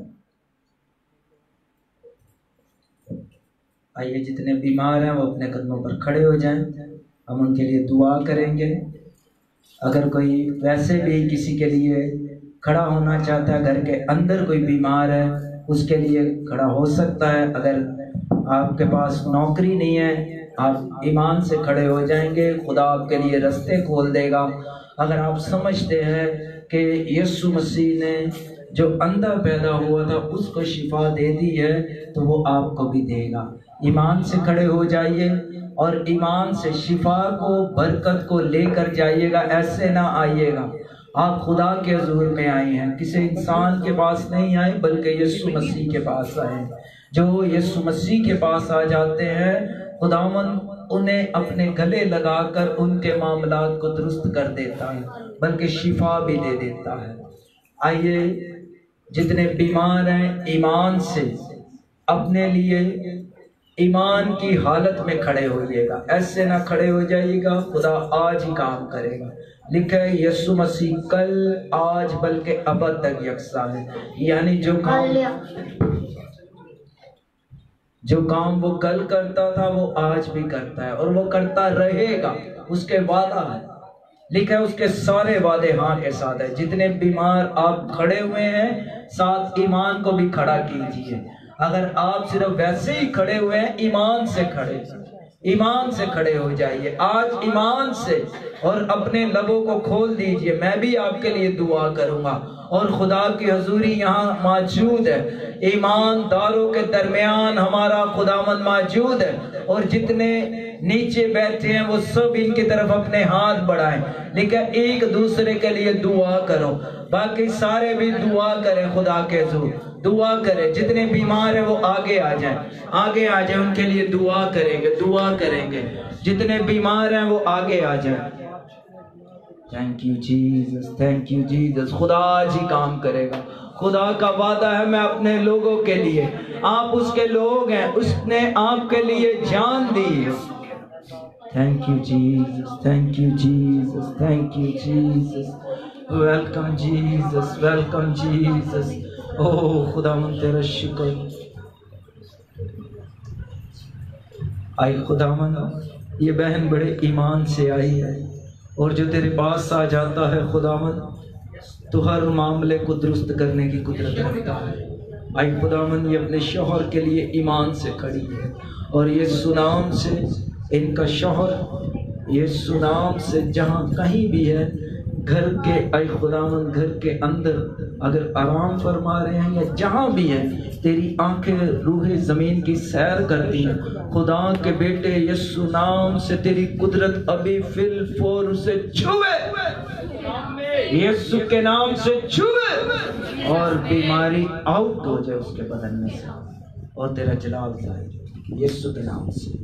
Speaker 1: आइए जितने बीमार हैं वो अपने कदमों पर खड़े हो जाएं, हम उनके लिए दुआ करेंगे। अगर कोई वैसे भी किसी के लिए खड़ा होना चाहता है, घर के अंदर कोई बीमार है उसके लिए खड़ा हो सकता है। अगर आपके पास नौकरी नहीं है, आप ईमान से खड़े हो जाएंगे, खुदा आपके लिए रास्ते खोल देगा। अगर आप समझते हैं कि यीशु मसीह ने जो अंधा पैदा हुआ था उसको शिफा दे दी है, तो वो आपको भी देगा। ईमान से खड़े हो जाइए और ईमान से शिफा को, बरकत को लेकर जाइएगा। ऐसे ना आइएगा, आप खुदा के हुजूर में आए हैं, किसी इंसान के पास नहीं आए बल्कि यीशु मसीह के पास आए। जो यीशु मसीह के पास आ जाते हैं, खुदावंद उन्हें अपने गले लगाकर उनके मामलात को दुरुस्त कर देता है, बल्कि शिफा भी दे देता है। आइए, जितने बीमार हैं ईमान से अपने लिए ईमान की हालत में खड़े होइएगा, ऐसे ना खड़े हो जाइएगा। खुदा आज ही काम करेगा। लिखा है यीशु मसीह कल आज बल्कि अबद तक यकसा है, यानी जो काम जो काम वो कल करता था वो आज भी करता है और वो करता रहेगा। उसके वादा है, लिखा है उसके सारे वादे हाँ के साथ है। जितने बीमार आप खड़े हुए हैं, साथ ईमान को भी खड़ा कीजिए। अगर आप सिर्फ वैसे ही खड़े हुए हैं, ईमान से खड़े ईमान से खड़े हो जाइए आज ईमान से, और अपने लबों को खोल दीजिए। मैं भी आपके लिए दुआ करूंगा और खुदा की हजूरी यहाँ मौजूद है। ईमानदारों के दरमियान हमारा खुदावंद मौजूद है, और जितने नीचे बैठे हैं वो सब इनकी तरफ अपने हाथ बढ़ाएं। लेकिन एक दूसरे के लिए दुआ करो, बाकी सारे भी दुआ करें। खुदा के हजूर दुआ करें। जितने बीमार हैं वो आगे आ जाएं, आगे आ जाएं, उनके लिए दुआ करेंगे दुआ करेंगे जितने बीमार हैं वो आगे आ जाएं। Thank you Jesus, thank you Jesus. खुदा आज ही काम करेगा। खुदा का वादा है, मैं अपने लोगों के लिए, आप उसके लोग हैं, उसने आपके लिए जान दी है। Thank you Jesus, thank you Jesus, thank you Jesus. Welcome Jesus, welcome Jesus. Oh खुदावन तेरा शुक्र। आई खुदावन, ये बहन बड़े ईमान से आई है, और जो तेरे पास आ जाता है खुदावन, तो हर मामले को दुरुस्त करने की कुदरत रखता है। आई खुदावन, ये अपने शौहर के लिए ईमान से खड़ी है, और ये सुनाम से इनका शौहर, ये सुनाम से जहाँ कहीं भी है, घर के आई खुदावन घर के अंदर अगर आराम फरमा रहे हैं या जहाँ भी है, तेरी आंखें रूहे जमीन की सैर करती हैं। खुदा के बेटे यीशु नाम से तेरी कुदरत अभी फिल फोर से छुए, यीशु के नाम से छुए, और बीमारी आउट हो जाए उसके बदन में से, और तेरा जलाल जाए यीशु के नाम से।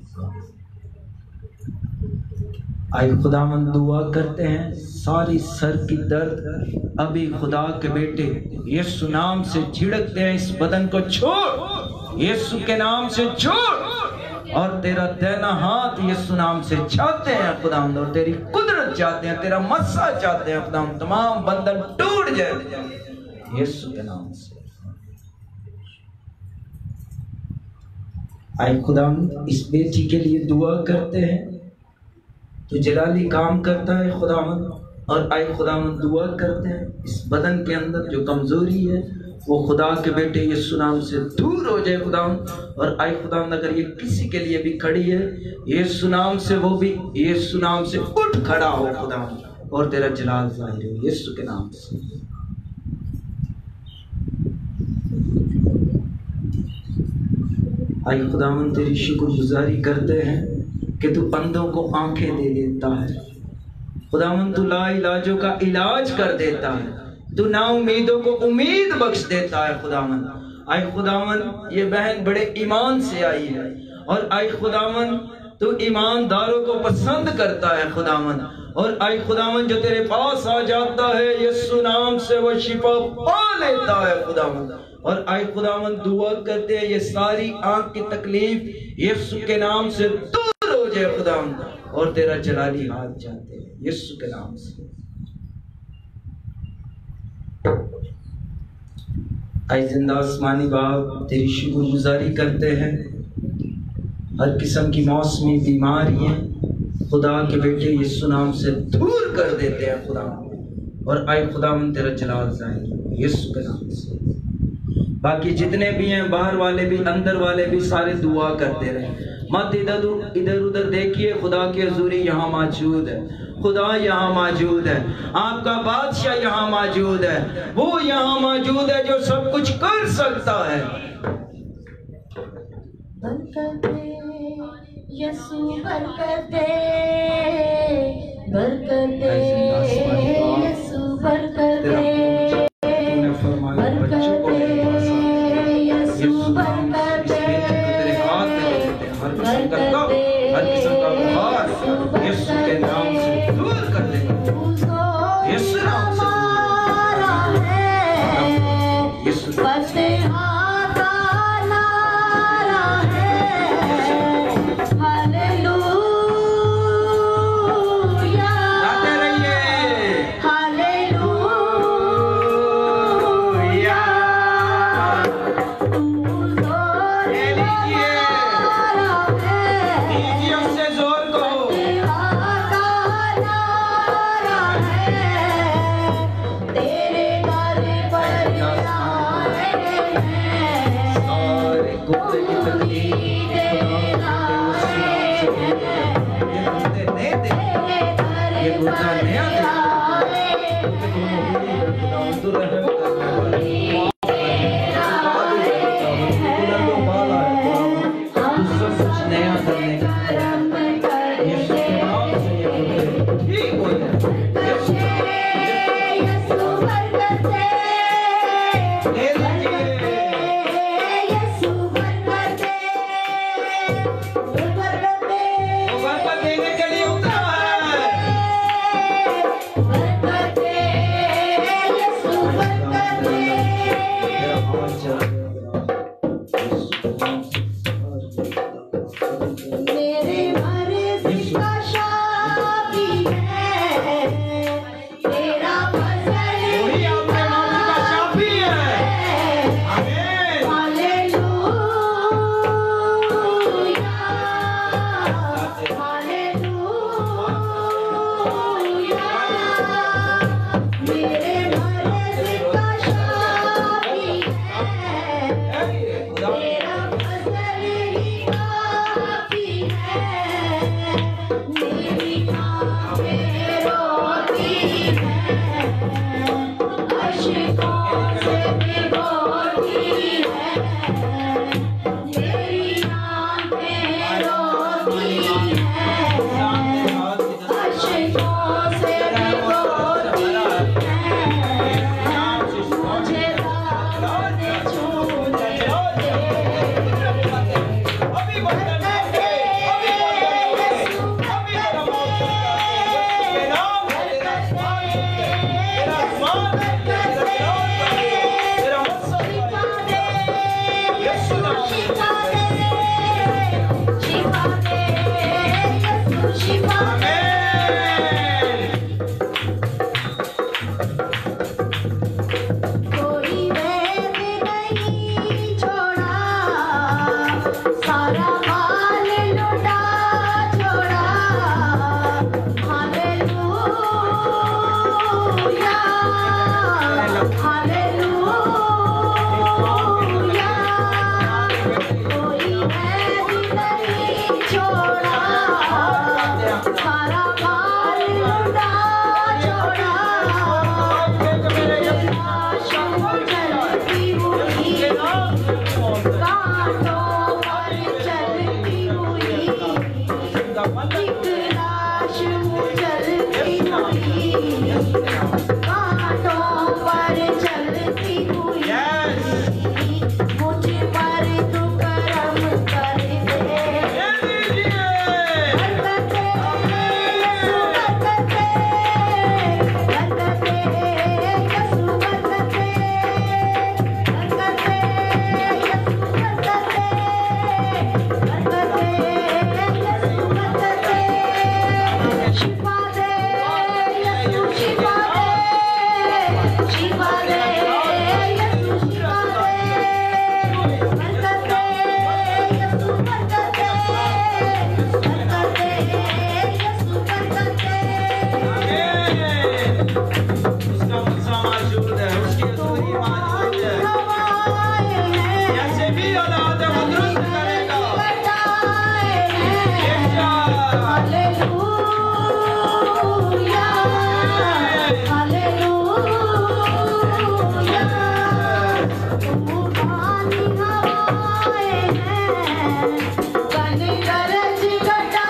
Speaker 1: आए खुदावन दुआ करते हैं, सारी सर की दर्द अभी खुदा के बेटे यीशु नाम से झिड़कते हैं, इस बदन को छोड़, यीशु के नाम से छोड़, और तेरा देना हाथ यीशु नाम से चाहते हैं खुदावंद, और तेरी कुदरत चाहते हैं, तेरा मस्सा चाहते हैं खुदावंद। तमाम बंधन टूट जाए यीशु के नाम से। आए खुदावंद इस बेटी के लिए दुआ करते हैं, तो जलाली काम करता है खुदावंद, और आए खुदावंद दुआ करते हैं इस बदन के अंदर जो कमजोरी है वो खुदा के बेटे यीशु नाम से दूर हो जाए खुदावंद। और आए खुदावंद अगर ये किसी के लिए भी खड़ी है, यीशु नाम से वो भी यीशु नाम से उठ खड़ा हो खुदावंद, और तेरा जलाल जाहिर हो यीशु के नाम से। आए खुदावंद तेरी शुक्रगुजारी करते हैं कि तू अंधों को आंखें दे देता है खुदावंद, तू लाइलाजों का इलाज कर देता है, तू नाउमीदों को उम्मीद बख्श देता है खुदावंद। आए खुदावंद ये बहन बड़े ईमान से आई है, और आए खुदावंद तू ईमानदारों को पसंद करता है खुदावंद, और आए खुदावंद जो तेरे पास आ जाता है यीशु नाम से वो शिफा पा लेता है खुदावंद। और आए खुदावंद दुआ करते हैं ये सारी आंख की तकलीफ यीशु के नाम से दूर हो जाए खुदावंद, और तेरा जलाली हाथ जाते हैं यीशु के नाम से। आए जिंदा आसमानी बाप तेरी शुक्रगुजारी करते हैं, हर किस्म की मौसमी बीमारियां खुदा के बेटे यीशु नाम से दूर कर देते हैं खुदा, और आए खुदावंद तेरा जलाल जाहिर यीशु के नाम से। बाकी जितने भी हैं, बाहर वाले भी अंदर वाले भी, सारे दुआ करते रहे, मत इधर इधर उधर देखिए। खुदा की हजूरी यहाँ मौजूद है, खुदा यहाँ मौजूद है, आपका बादशाह यहाँ मौजूद है, वो यहाँ मौजूद है जो सब कुछ कर सकता है।
Speaker 5: बरकत दे यीशु, बरकत दे, बरकत दे यीशु, बरकत दे,
Speaker 1: तूने फरमाया बच्चों को मेरे पास आने दे। यीशु नाम से इस बेटे को तेरे हाथ में दे देते हैं। हर किस्म का कफ, हर किस्म का बुखार यीशु के नाम से दूर कर दे। यीशु नाम से यीशु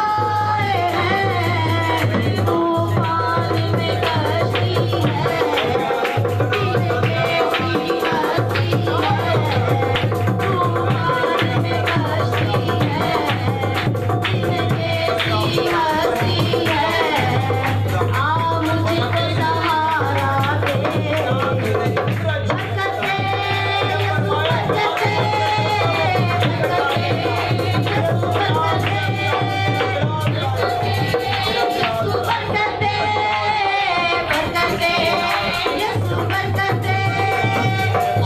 Speaker 5: है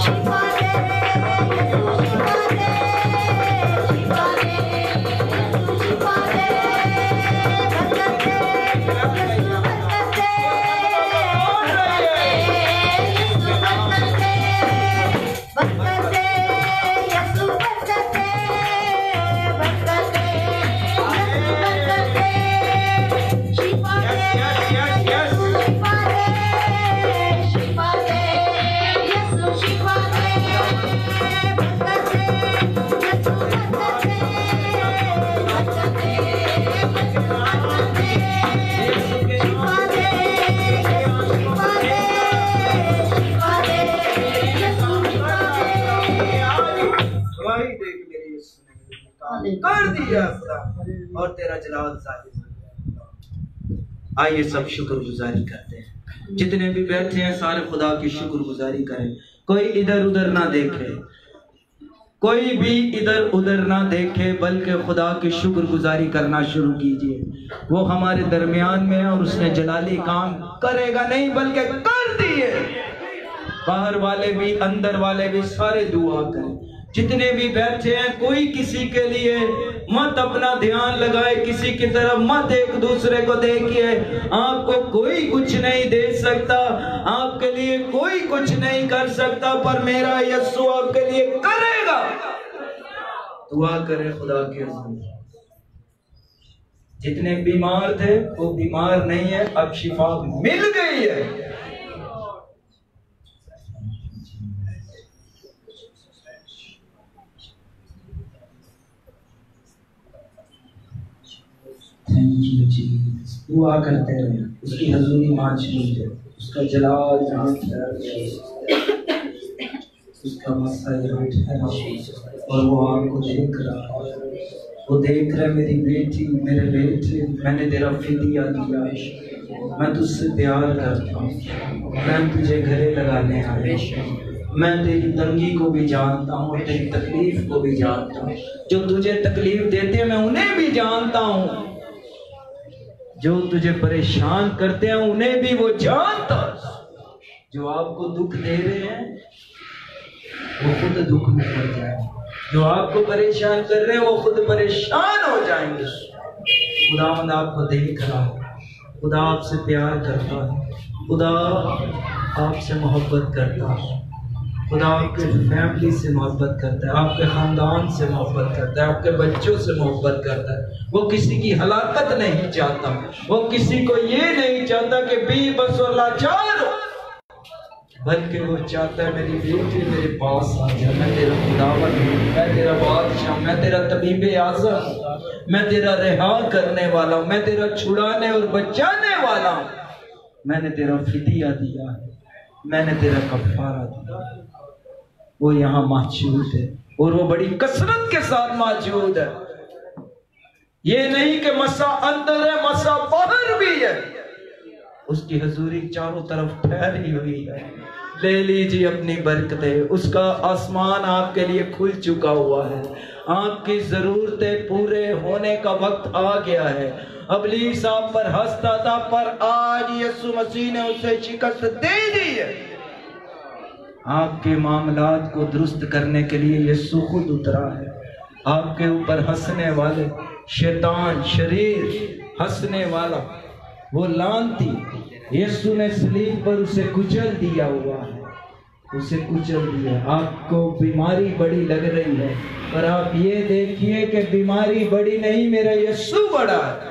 Speaker 1: कर दिया खुदा और तेरा जलाल जाहिर। आइए सब शुक्रगुजारी करते हैं। जितने भी बैठे हैं सारे खुदा की शुक्रगुजारी करें। कोई इधर उधर ना देखे, कोई भी इधर उधर ना देखे, बल्कि खुदा की शुक्रगुजारी करना शुरू कीजिए। वो हमारे दरमियान में है और उसने जलाली काम करेगा नहीं बल्कि कर दिए। बाहर वाले भी अंदर वाले भी सारे दुआ करें। जितने भी बैठे हैं कोई किसी के लिए मत अपना ध्यान लगाए, किसी की तरफ मत एक दूसरे को देखिए। आपको कोई कुछ नहीं दे सकता, आपके लिए कोई कुछ नहीं कर सकता, पर मेरा यीशु आपके लिए करेगा। दुआ करें खुदा के हुजूर। जितने बीमार थे वो बीमार नहीं है, अब शिफा मिल गई है। Thank you Jesus. दुआ करते रहे, उसकी हजूरी मांझिए, उसका जलाल जहां ठहर गया, उसका मसा यहाँ ठहरा और वो आपको देख रहा है। वो देख रहा है मेरी बेटी, मेरे बेटे, मैंने तेरा फिदिया दिया, मैं तुझसे प्यार करता हूँ, मैं तुझे गले लगाने आया, मैं तेरी तंगी को भी जानता हूँ और तेरी तकलीफ को भी जानता हूँ। जो तुझे तकलीफ देते हैं मैं उन्हें भी जानता हूँ, जो तुझे परेशान करते हैं उन्हें भी वो जानता। जो आपको दुख दे रहे हैं वो खुद दुख में पड़ जाएंगे, जो आपको परेशान कर रहे हैं वो खुद परेशान हो जाएंगे। खुदावंद आपको देख रहा है, खुदा आपसे प्यार करता है, खुदा आपसे मोहब्बत करता है, खुदा आपके फैमिली से मोहब्बत करता है, आपके खानदान से मोहब्बत करता है, आपके बच्चों से मोहब्बत करता है। वो किसी की हलाकत नहीं चाहता, वो किसी को ये नहीं चाहता कि बेबस और लाचार हो, बल्कि वो चाहता है मेरी बेटी मेरे पास आ जा, मैं तेरा खुदावन हूँ, मैं तेरा बादशाह, मैं तेरा तबीबे आज़म हूँ, मैं तेरा रिहा करने वाला हूँ, मैं तेरा छुड़ाने और बचाने वाला हूँ। मैंने तेरा फिदिया दिया है, मैंने तेरा कफारा दिया। वो यहाँ मौजूद है और वो बड़ी कसरत के साथ मौजूद है। ये नहीं कि मसा अंदर है मसा बाहर भी है, उसकी हजूरी चारों तरफ ठहरी हुई है। ले लीजिए अपनी बरकतें, उसका आसमान आपके लिए खुल चुका हुआ है। आपकी जरूरतें पूरे होने का वक्त आ गया है। इब्लीस आप पर हंसता था, पर आज यीशु मसीह ने उसे शिकस्त दे दी है। आपके मामलात को दुरुस्त करने के लिए यीशु खुद उतरा है। आपके ऊपर हंसने वाले शैतान शरीर हंसने वाला वो लानती यीशु ने सलीब पर उसे कुचल दिया हुआ है, उसे कुचल दिया। आपको बीमारी बड़ी लग रही है, पर आप ये देखिए कि बीमारी बड़ी नहीं, मेरा यीशु बड़ा है।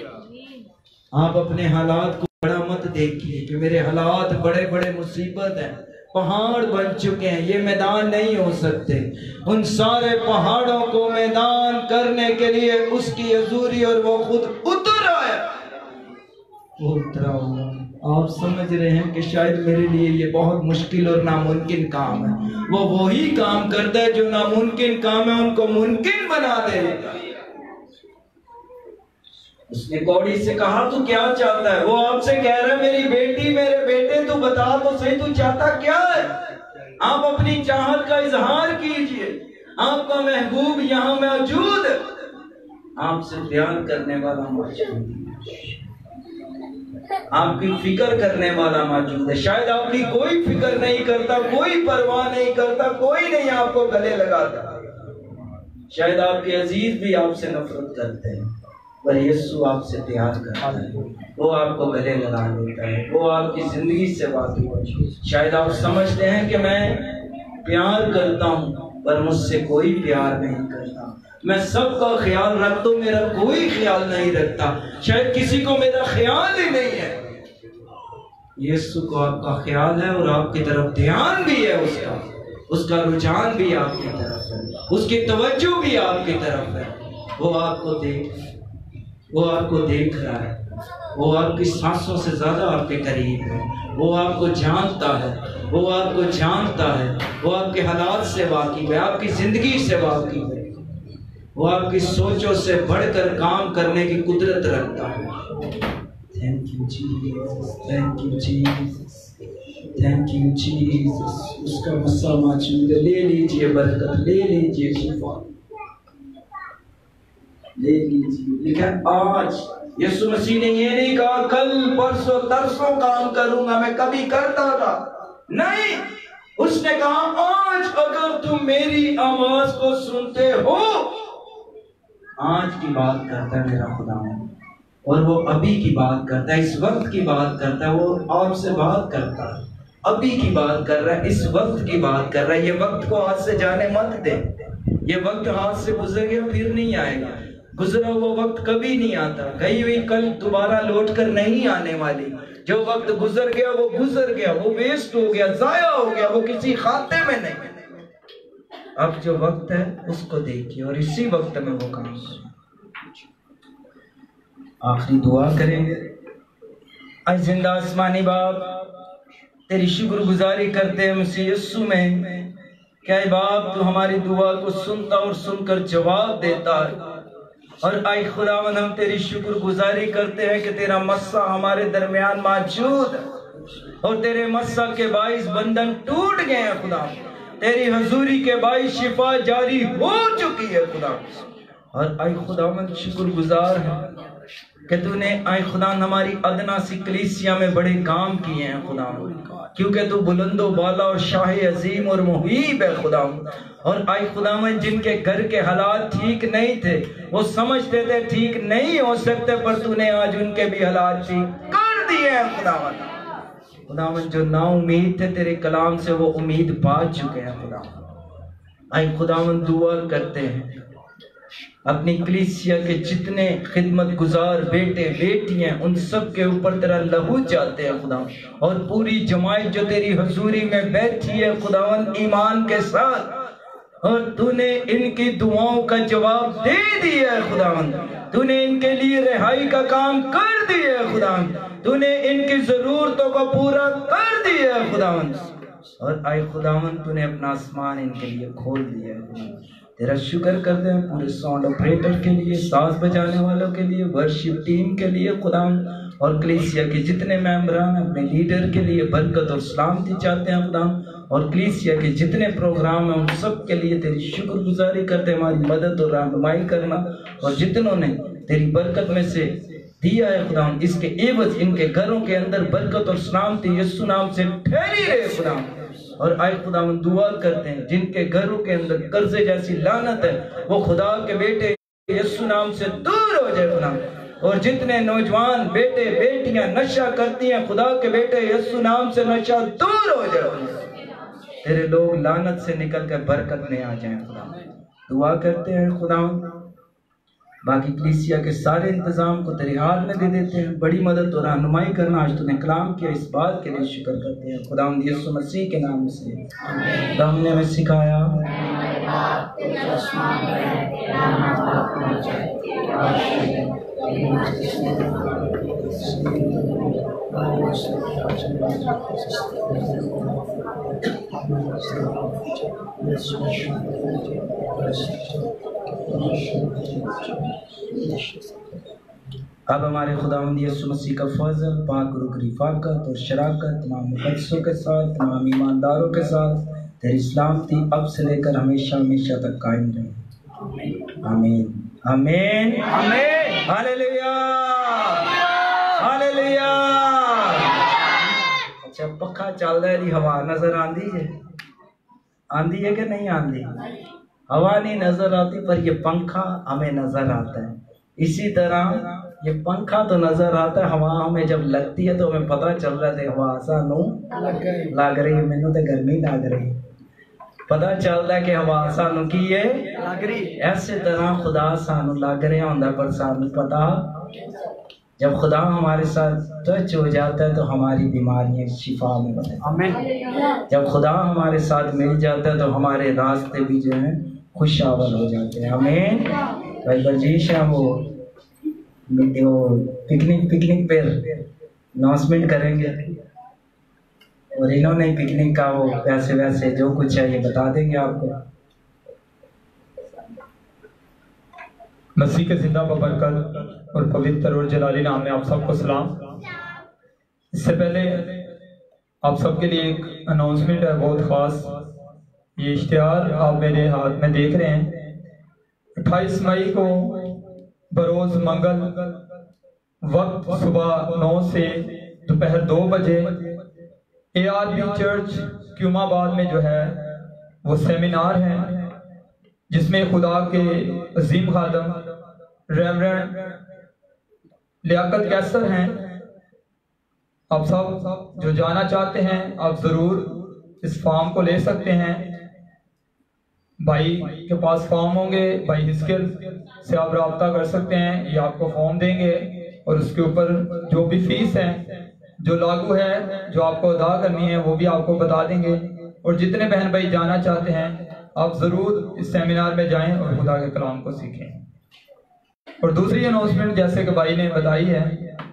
Speaker 1: आप अपने हालात को बड़ा मत देखिए कि मेरे हालात बड़े बड़े मुसीबत हैं, पहाड़ बन चुके हैं, ये मैदान नहीं हो सकते। उन सारे पहाड़ों को मैदान करने के लिए उसकी हजूरी और वो खुद उतर आया, वो उतरा हुआ। आप समझ रहे हैं कि शायद मेरे लिए ये बहुत मुश्किल और नामुमकिन काम है। वो वही काम करता है जो नामुमकिन काम है उनको मुमकिन बना देगा। उसने कौड़ी से कहा तू क्या चाहता है? वो आपसे कह रहा है मेरी बेटी मेरे बेटे, तू बता तो सही तू चाहता क्या है? आप अपनी चाहत का इजहार कीजिए। आपका महबूब यहाँ मौजूद है, आपसे प्यार करने वाला मौजूद है। आपकी फिक्र करने वाला मौजूद है। शायद आपकी कोई फिक्र नहीं करता, कोई परवाह नहीं करता, कोई नहीं आपको गले लगाता। शायद आपके अजीज भी आपसे नफरत करते हैं, पर यीशु आपसे प्यार करता है, वो आपको गले लगा लेता है, वो आपकी जिंदगी से वाकिफ है। शायद आप समझते हैं कि मैं प्यार करता हूँ, पर मुझसे कोई प्यार नहीं करता। मैं सबका ख्याल रखता हूँ, मेरा कोई ख्याल नहीं रखता। शायद किसी को मेरा ख्याल ही नहीं है। यीशु को आपका ख्याल है और आपकी तरफ ध्यान भी है, उसका उसका रुझान भी आपकी तरफ है, उसकी तवज्जो भी आपकी तरफ है। वो आपको देख वो आपको देख रहा है, वो आपकी सांसों से ज्यादा आपके करीब है, वो आपको जानता है, वो आपको जानता है, वो आपके हालात से वाकिफ है, आपकी जिंदगी से वाकिफ है, वो आपकी सोचों से बढ़कर काम करने की कुदरत रखता है। Thank you Jesus, thank you Jesus, thank you Jesus. उसका मस्सा मौजूद है, ले लीजिए बरकत, ले लीजिए शिफा, ले लीजिए। लेकिन आज यीशु मसीह ने ये नहीं कहा कल परसों तरसों काम करूंगा, मैं कभी करता था, नहीं। उसने कहा आज अगर तुम मेरी आवाज को सुनते हो, आज की बात करता है मेरा खुदा, और वो अभी की बात करता है, इस वक्त की बात करता है, वो आपसे बात करता है, अभी की बात कर रहा है, इस वक्त की बात कर रहा है। ये वक्त को हाथ से जाने मत दे, ये वक्त हाथ से गुजर गया फिर नहीं आएगा, गुजरा वो वक्त कभी नहीं आता, गई हुई कल दोबारा लौट कर नहीं आने वाली। जो वक्त गुजर गया वो गुजर गया, वो वेस्ट हो गया, जाया हो गया, वो किसी खाते में नहीं। अब जो वक्त है उसको देखिए और इसी वक्त में वो काम। आखिरी दुआ करेंगे। आज जिंदा आसमानी बाप, तेरी शुक्रगुजारी करते हैं मसीह यीशु में, क्या बाप तू हमारी दुआ को सुनता और सुनकर जवाब देता है। और आई खुदावन हम तेरी शुक्रगुजारी करते हैं कि तेरा मस्सा हमारे दरमियान मौजूद है और तेरे मस्सा के बाइस बंधन टूट गए हैं खुदा, तेरी हजूरी के बाइस शिफा जारी हो चुकी है खुदा। और आई खुदावन शुक्रगुजार है कि तूने आई खुदा हमारी अदना सी कलीसिया में बड़े काम किए हैं खुदा, क्योंकि तू बुलंदो बाला और शाह अजीम और मुहीब है खुदा। और आई खुदावन जिनके घर के हालात ठीक नहीं थे, वो समझते थे ठीक नहीं हो सकते, पर तूने आज उनके भी हालात ठीक कर दिए हैं खुदावन। खुदावन जो ना उम्मीद थे तेरे कलाम से वो उम्मीद पा चुके हैं खुदा। आई खुदावन दुआ करते हैं अपनी कलीसिया के जितने खिदमत गुजार बेटे बेटियां उन सब के ऊपर तेरा लहू जाते हैं खुदा, और पूरी जमात जो तेरी हजूरी में बैठी है खुदावन ईमान के साथ, और तूने इनकी दुआओं का जवाब दे दिया है खुदावन, तूने इनके लिए रिहाई का काम कर दिया है खुदावन, तूने इनकी जरूरतों को पूरा कर दिया है खुदावन। और आए खुदावन तूने अपना आसमान इनके लिए खोल दिया है। तेरा शुक्र करते हैं पूरे साउंड ऑपरेटर के लिए, साज बजाने वालों के लिए, वर्शिप टीम के लिए खुदावन, और कलीसिया के जितने मेंबरान अपने लीडर के लिए बरकत और सलामती चाहते हैं खुदावन, और कलीसिया के जितने प्रोग्राम हैं उन सब के लिए तेरी शुक्रगुजारी करते हैं, हमारी मदद और रहनुमाई करना, और जितनों ने तेरी बरकत में से दिया है खुदावन इसके एवज इनके घरों के अंदर बरकत और सलामती यीशु नाम से ठहरी रहे खुदावन। और आए खुदावन दुआ करते हैं जिनके घरों के अंदर कर्जे जैसी लानत है वो खुदा के बेटे यीशु नाम से दूर हो जाए खुदा, और जितने नौजवान बेटे बेटियां नशा करती हैं खुदा के बेटे यीशु नाम से नशा दूर हो जाए, तेरे लोग लानत से निकल कर बरकत में आ जाएं खुदा। दुआ करते हैं खुदा, बाकी कलीसिया के सारे इंतजाम को तेरे हाथ में दे देते हैं, बड़ी मदद और रहनुमाई करना आज तूने कलाम किया इस बात के लिए शुक्र करते हैं खुदा यीशु मसीह के नाम से। खुदा हमने हमें सिखाया अब हमारे खुदावंद यीशु मसीह का फजल, पाक रूह की रिफाकत और शराकत तमाम मुक़द्दसों के साथ, तमाम ईमानदारों के साथ तेरी सलामती अब से लेकर हमेशा हमेशा तक कायम रहे। आमीन आमीन आमीन हालेलुया। हालेलुया। अच्छा पखा चल रहा है जी, हवा नजर आंदी है, आंदी है कि नहीं आंदी? हवा नहीं नजर आती पर ये पंखा हमें नजर आता है। इसी तरह ये पंखा तो नजर आता है, हवा हमें जब लगती है तो हमें पता चल रहा है हवा सानू लग रही है, मैनू तो गर्मी लग रही, पता चलता है कि हवा सानू की है लग रही। ऐसे तरह खुदा सानू लग रहा होंदा पर सानू पता, जब खुदा हमारे साथ टच हो जाता है तो हमारी बीमारियां शिफा में बदलती। जब खुदा हमारे साथ मिल जाता है तो हमारे रास्ते भी जो है खुशहाल हो जाते हैं। हमें भाई बर्जीश है वो पिकनिक पिकनिक पर अनाउंसमेंट करेंगे और इन्होंने पिकनिक का वो पैसे वैसे जो कुछ है ये बता देंगे आपको।
Speaker 6: मसीह के जिंदा बबरकत और पवित्र और जलाली नाम में आप सबको सलाम। इससे पहले आप सबके लिए एक अनाउंसमेंट है बहुत खास। ये इश्तिहार आप मेरे हाथ में देख रहे हैं। अट्ठाईस मई को बरोज मंगल वक्त सुबह नौ से दोपहर दो बजे A R B church Qayyumabad में जो है वो सेमिनार है, जिसमें खुदा के अजीम खादम रेवरेंड लियाकत कैसर हैं। आप सब जो जाना चाहते हैं आप ज़रूर इस फॉर्म को ले सकते हैं। भाई के पास फॉर्म होंगे, भाई हिस्किल से आप रब्ता कर सकते हैं, ये आपको फॉर्म देंगे और उसके ऊपर जो भी फीस है जो लागू है जो आपको अदा करनी है वो भी आपको बता देंगे। और जितने बहन भाई जाना चाहते हैं आप ज़रूर इस सेमिनार में जाएं और खुदा के कलाम को सीखें। और दूसरी अनाउंसमेंट जैसे कि भाई ने बताई है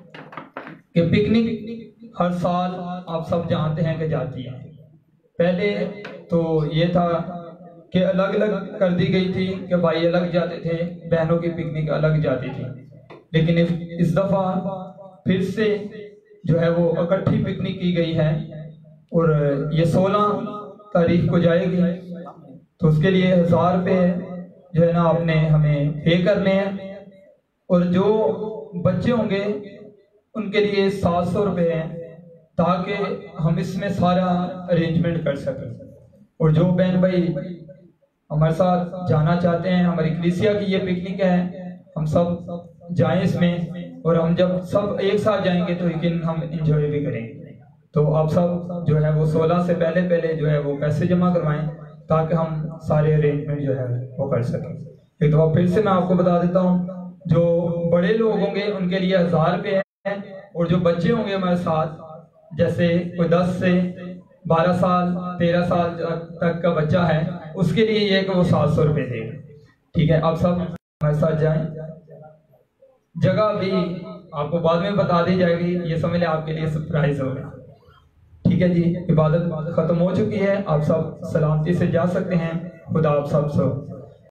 Speaker 6: कि पिकनिक हर साल आप सब जानते हैं कि जाती है। पहले तो ये था कि अलग अलग कर दी गई थी कि भाई अलग जाते थे, बहनों की पिकनिक अलग जाती थी, लेकिन इस, इस दफ़ा फिर से जो है वो इकट्ठी पिकनिक की गई है और ये सोलह तारीख को जाएगी। तो उसके लिए हजार रुपये जो है ना आपने हमें पे करने हैं और जो बच्चे होंगे उनके लिए सात सौ रुपये हैं ताकि हम इसमें सारा अरेंजमेंट कर सकें। और जो बहन भाई हमारे साथ जाना चाहते हैं, हमारी कलीसिया की ये पिकनिक है, हम सब जाएं इसमें और हम जब सब एक साथ जाएंगे तो यकीन हम इंजॉय भी करेंगे। तो आप सब जो है वो सोलह से पहले पहले जो है वो पैसे जमा करवाएं ताकि हम सारे अरेंजमेंट जो है वो कर सकें। एक दफ़ा फिर से मैं आपको बता देता हूँ, जो बड़े लोग होंगे उनके लिए हजार रुपये हैं और जो बच्चे होंगे हमारे साथ, जैसे कोई दस से बारह साल तेरह साल तक का बच्चा है, उसके लिए ये कि वो सात सौ रुपये देगा। ठीक है, आप सब हमारे साथ जाएं। जगह भी आपको बाद में बता दी जाएगी, ये समझ लें आपके लिए सरप्राइज होगा। ठीक है जी, इबादत खत्म हो चुकी है, आप सब सलामती से जा सकते हैं। खुदा आप सब सब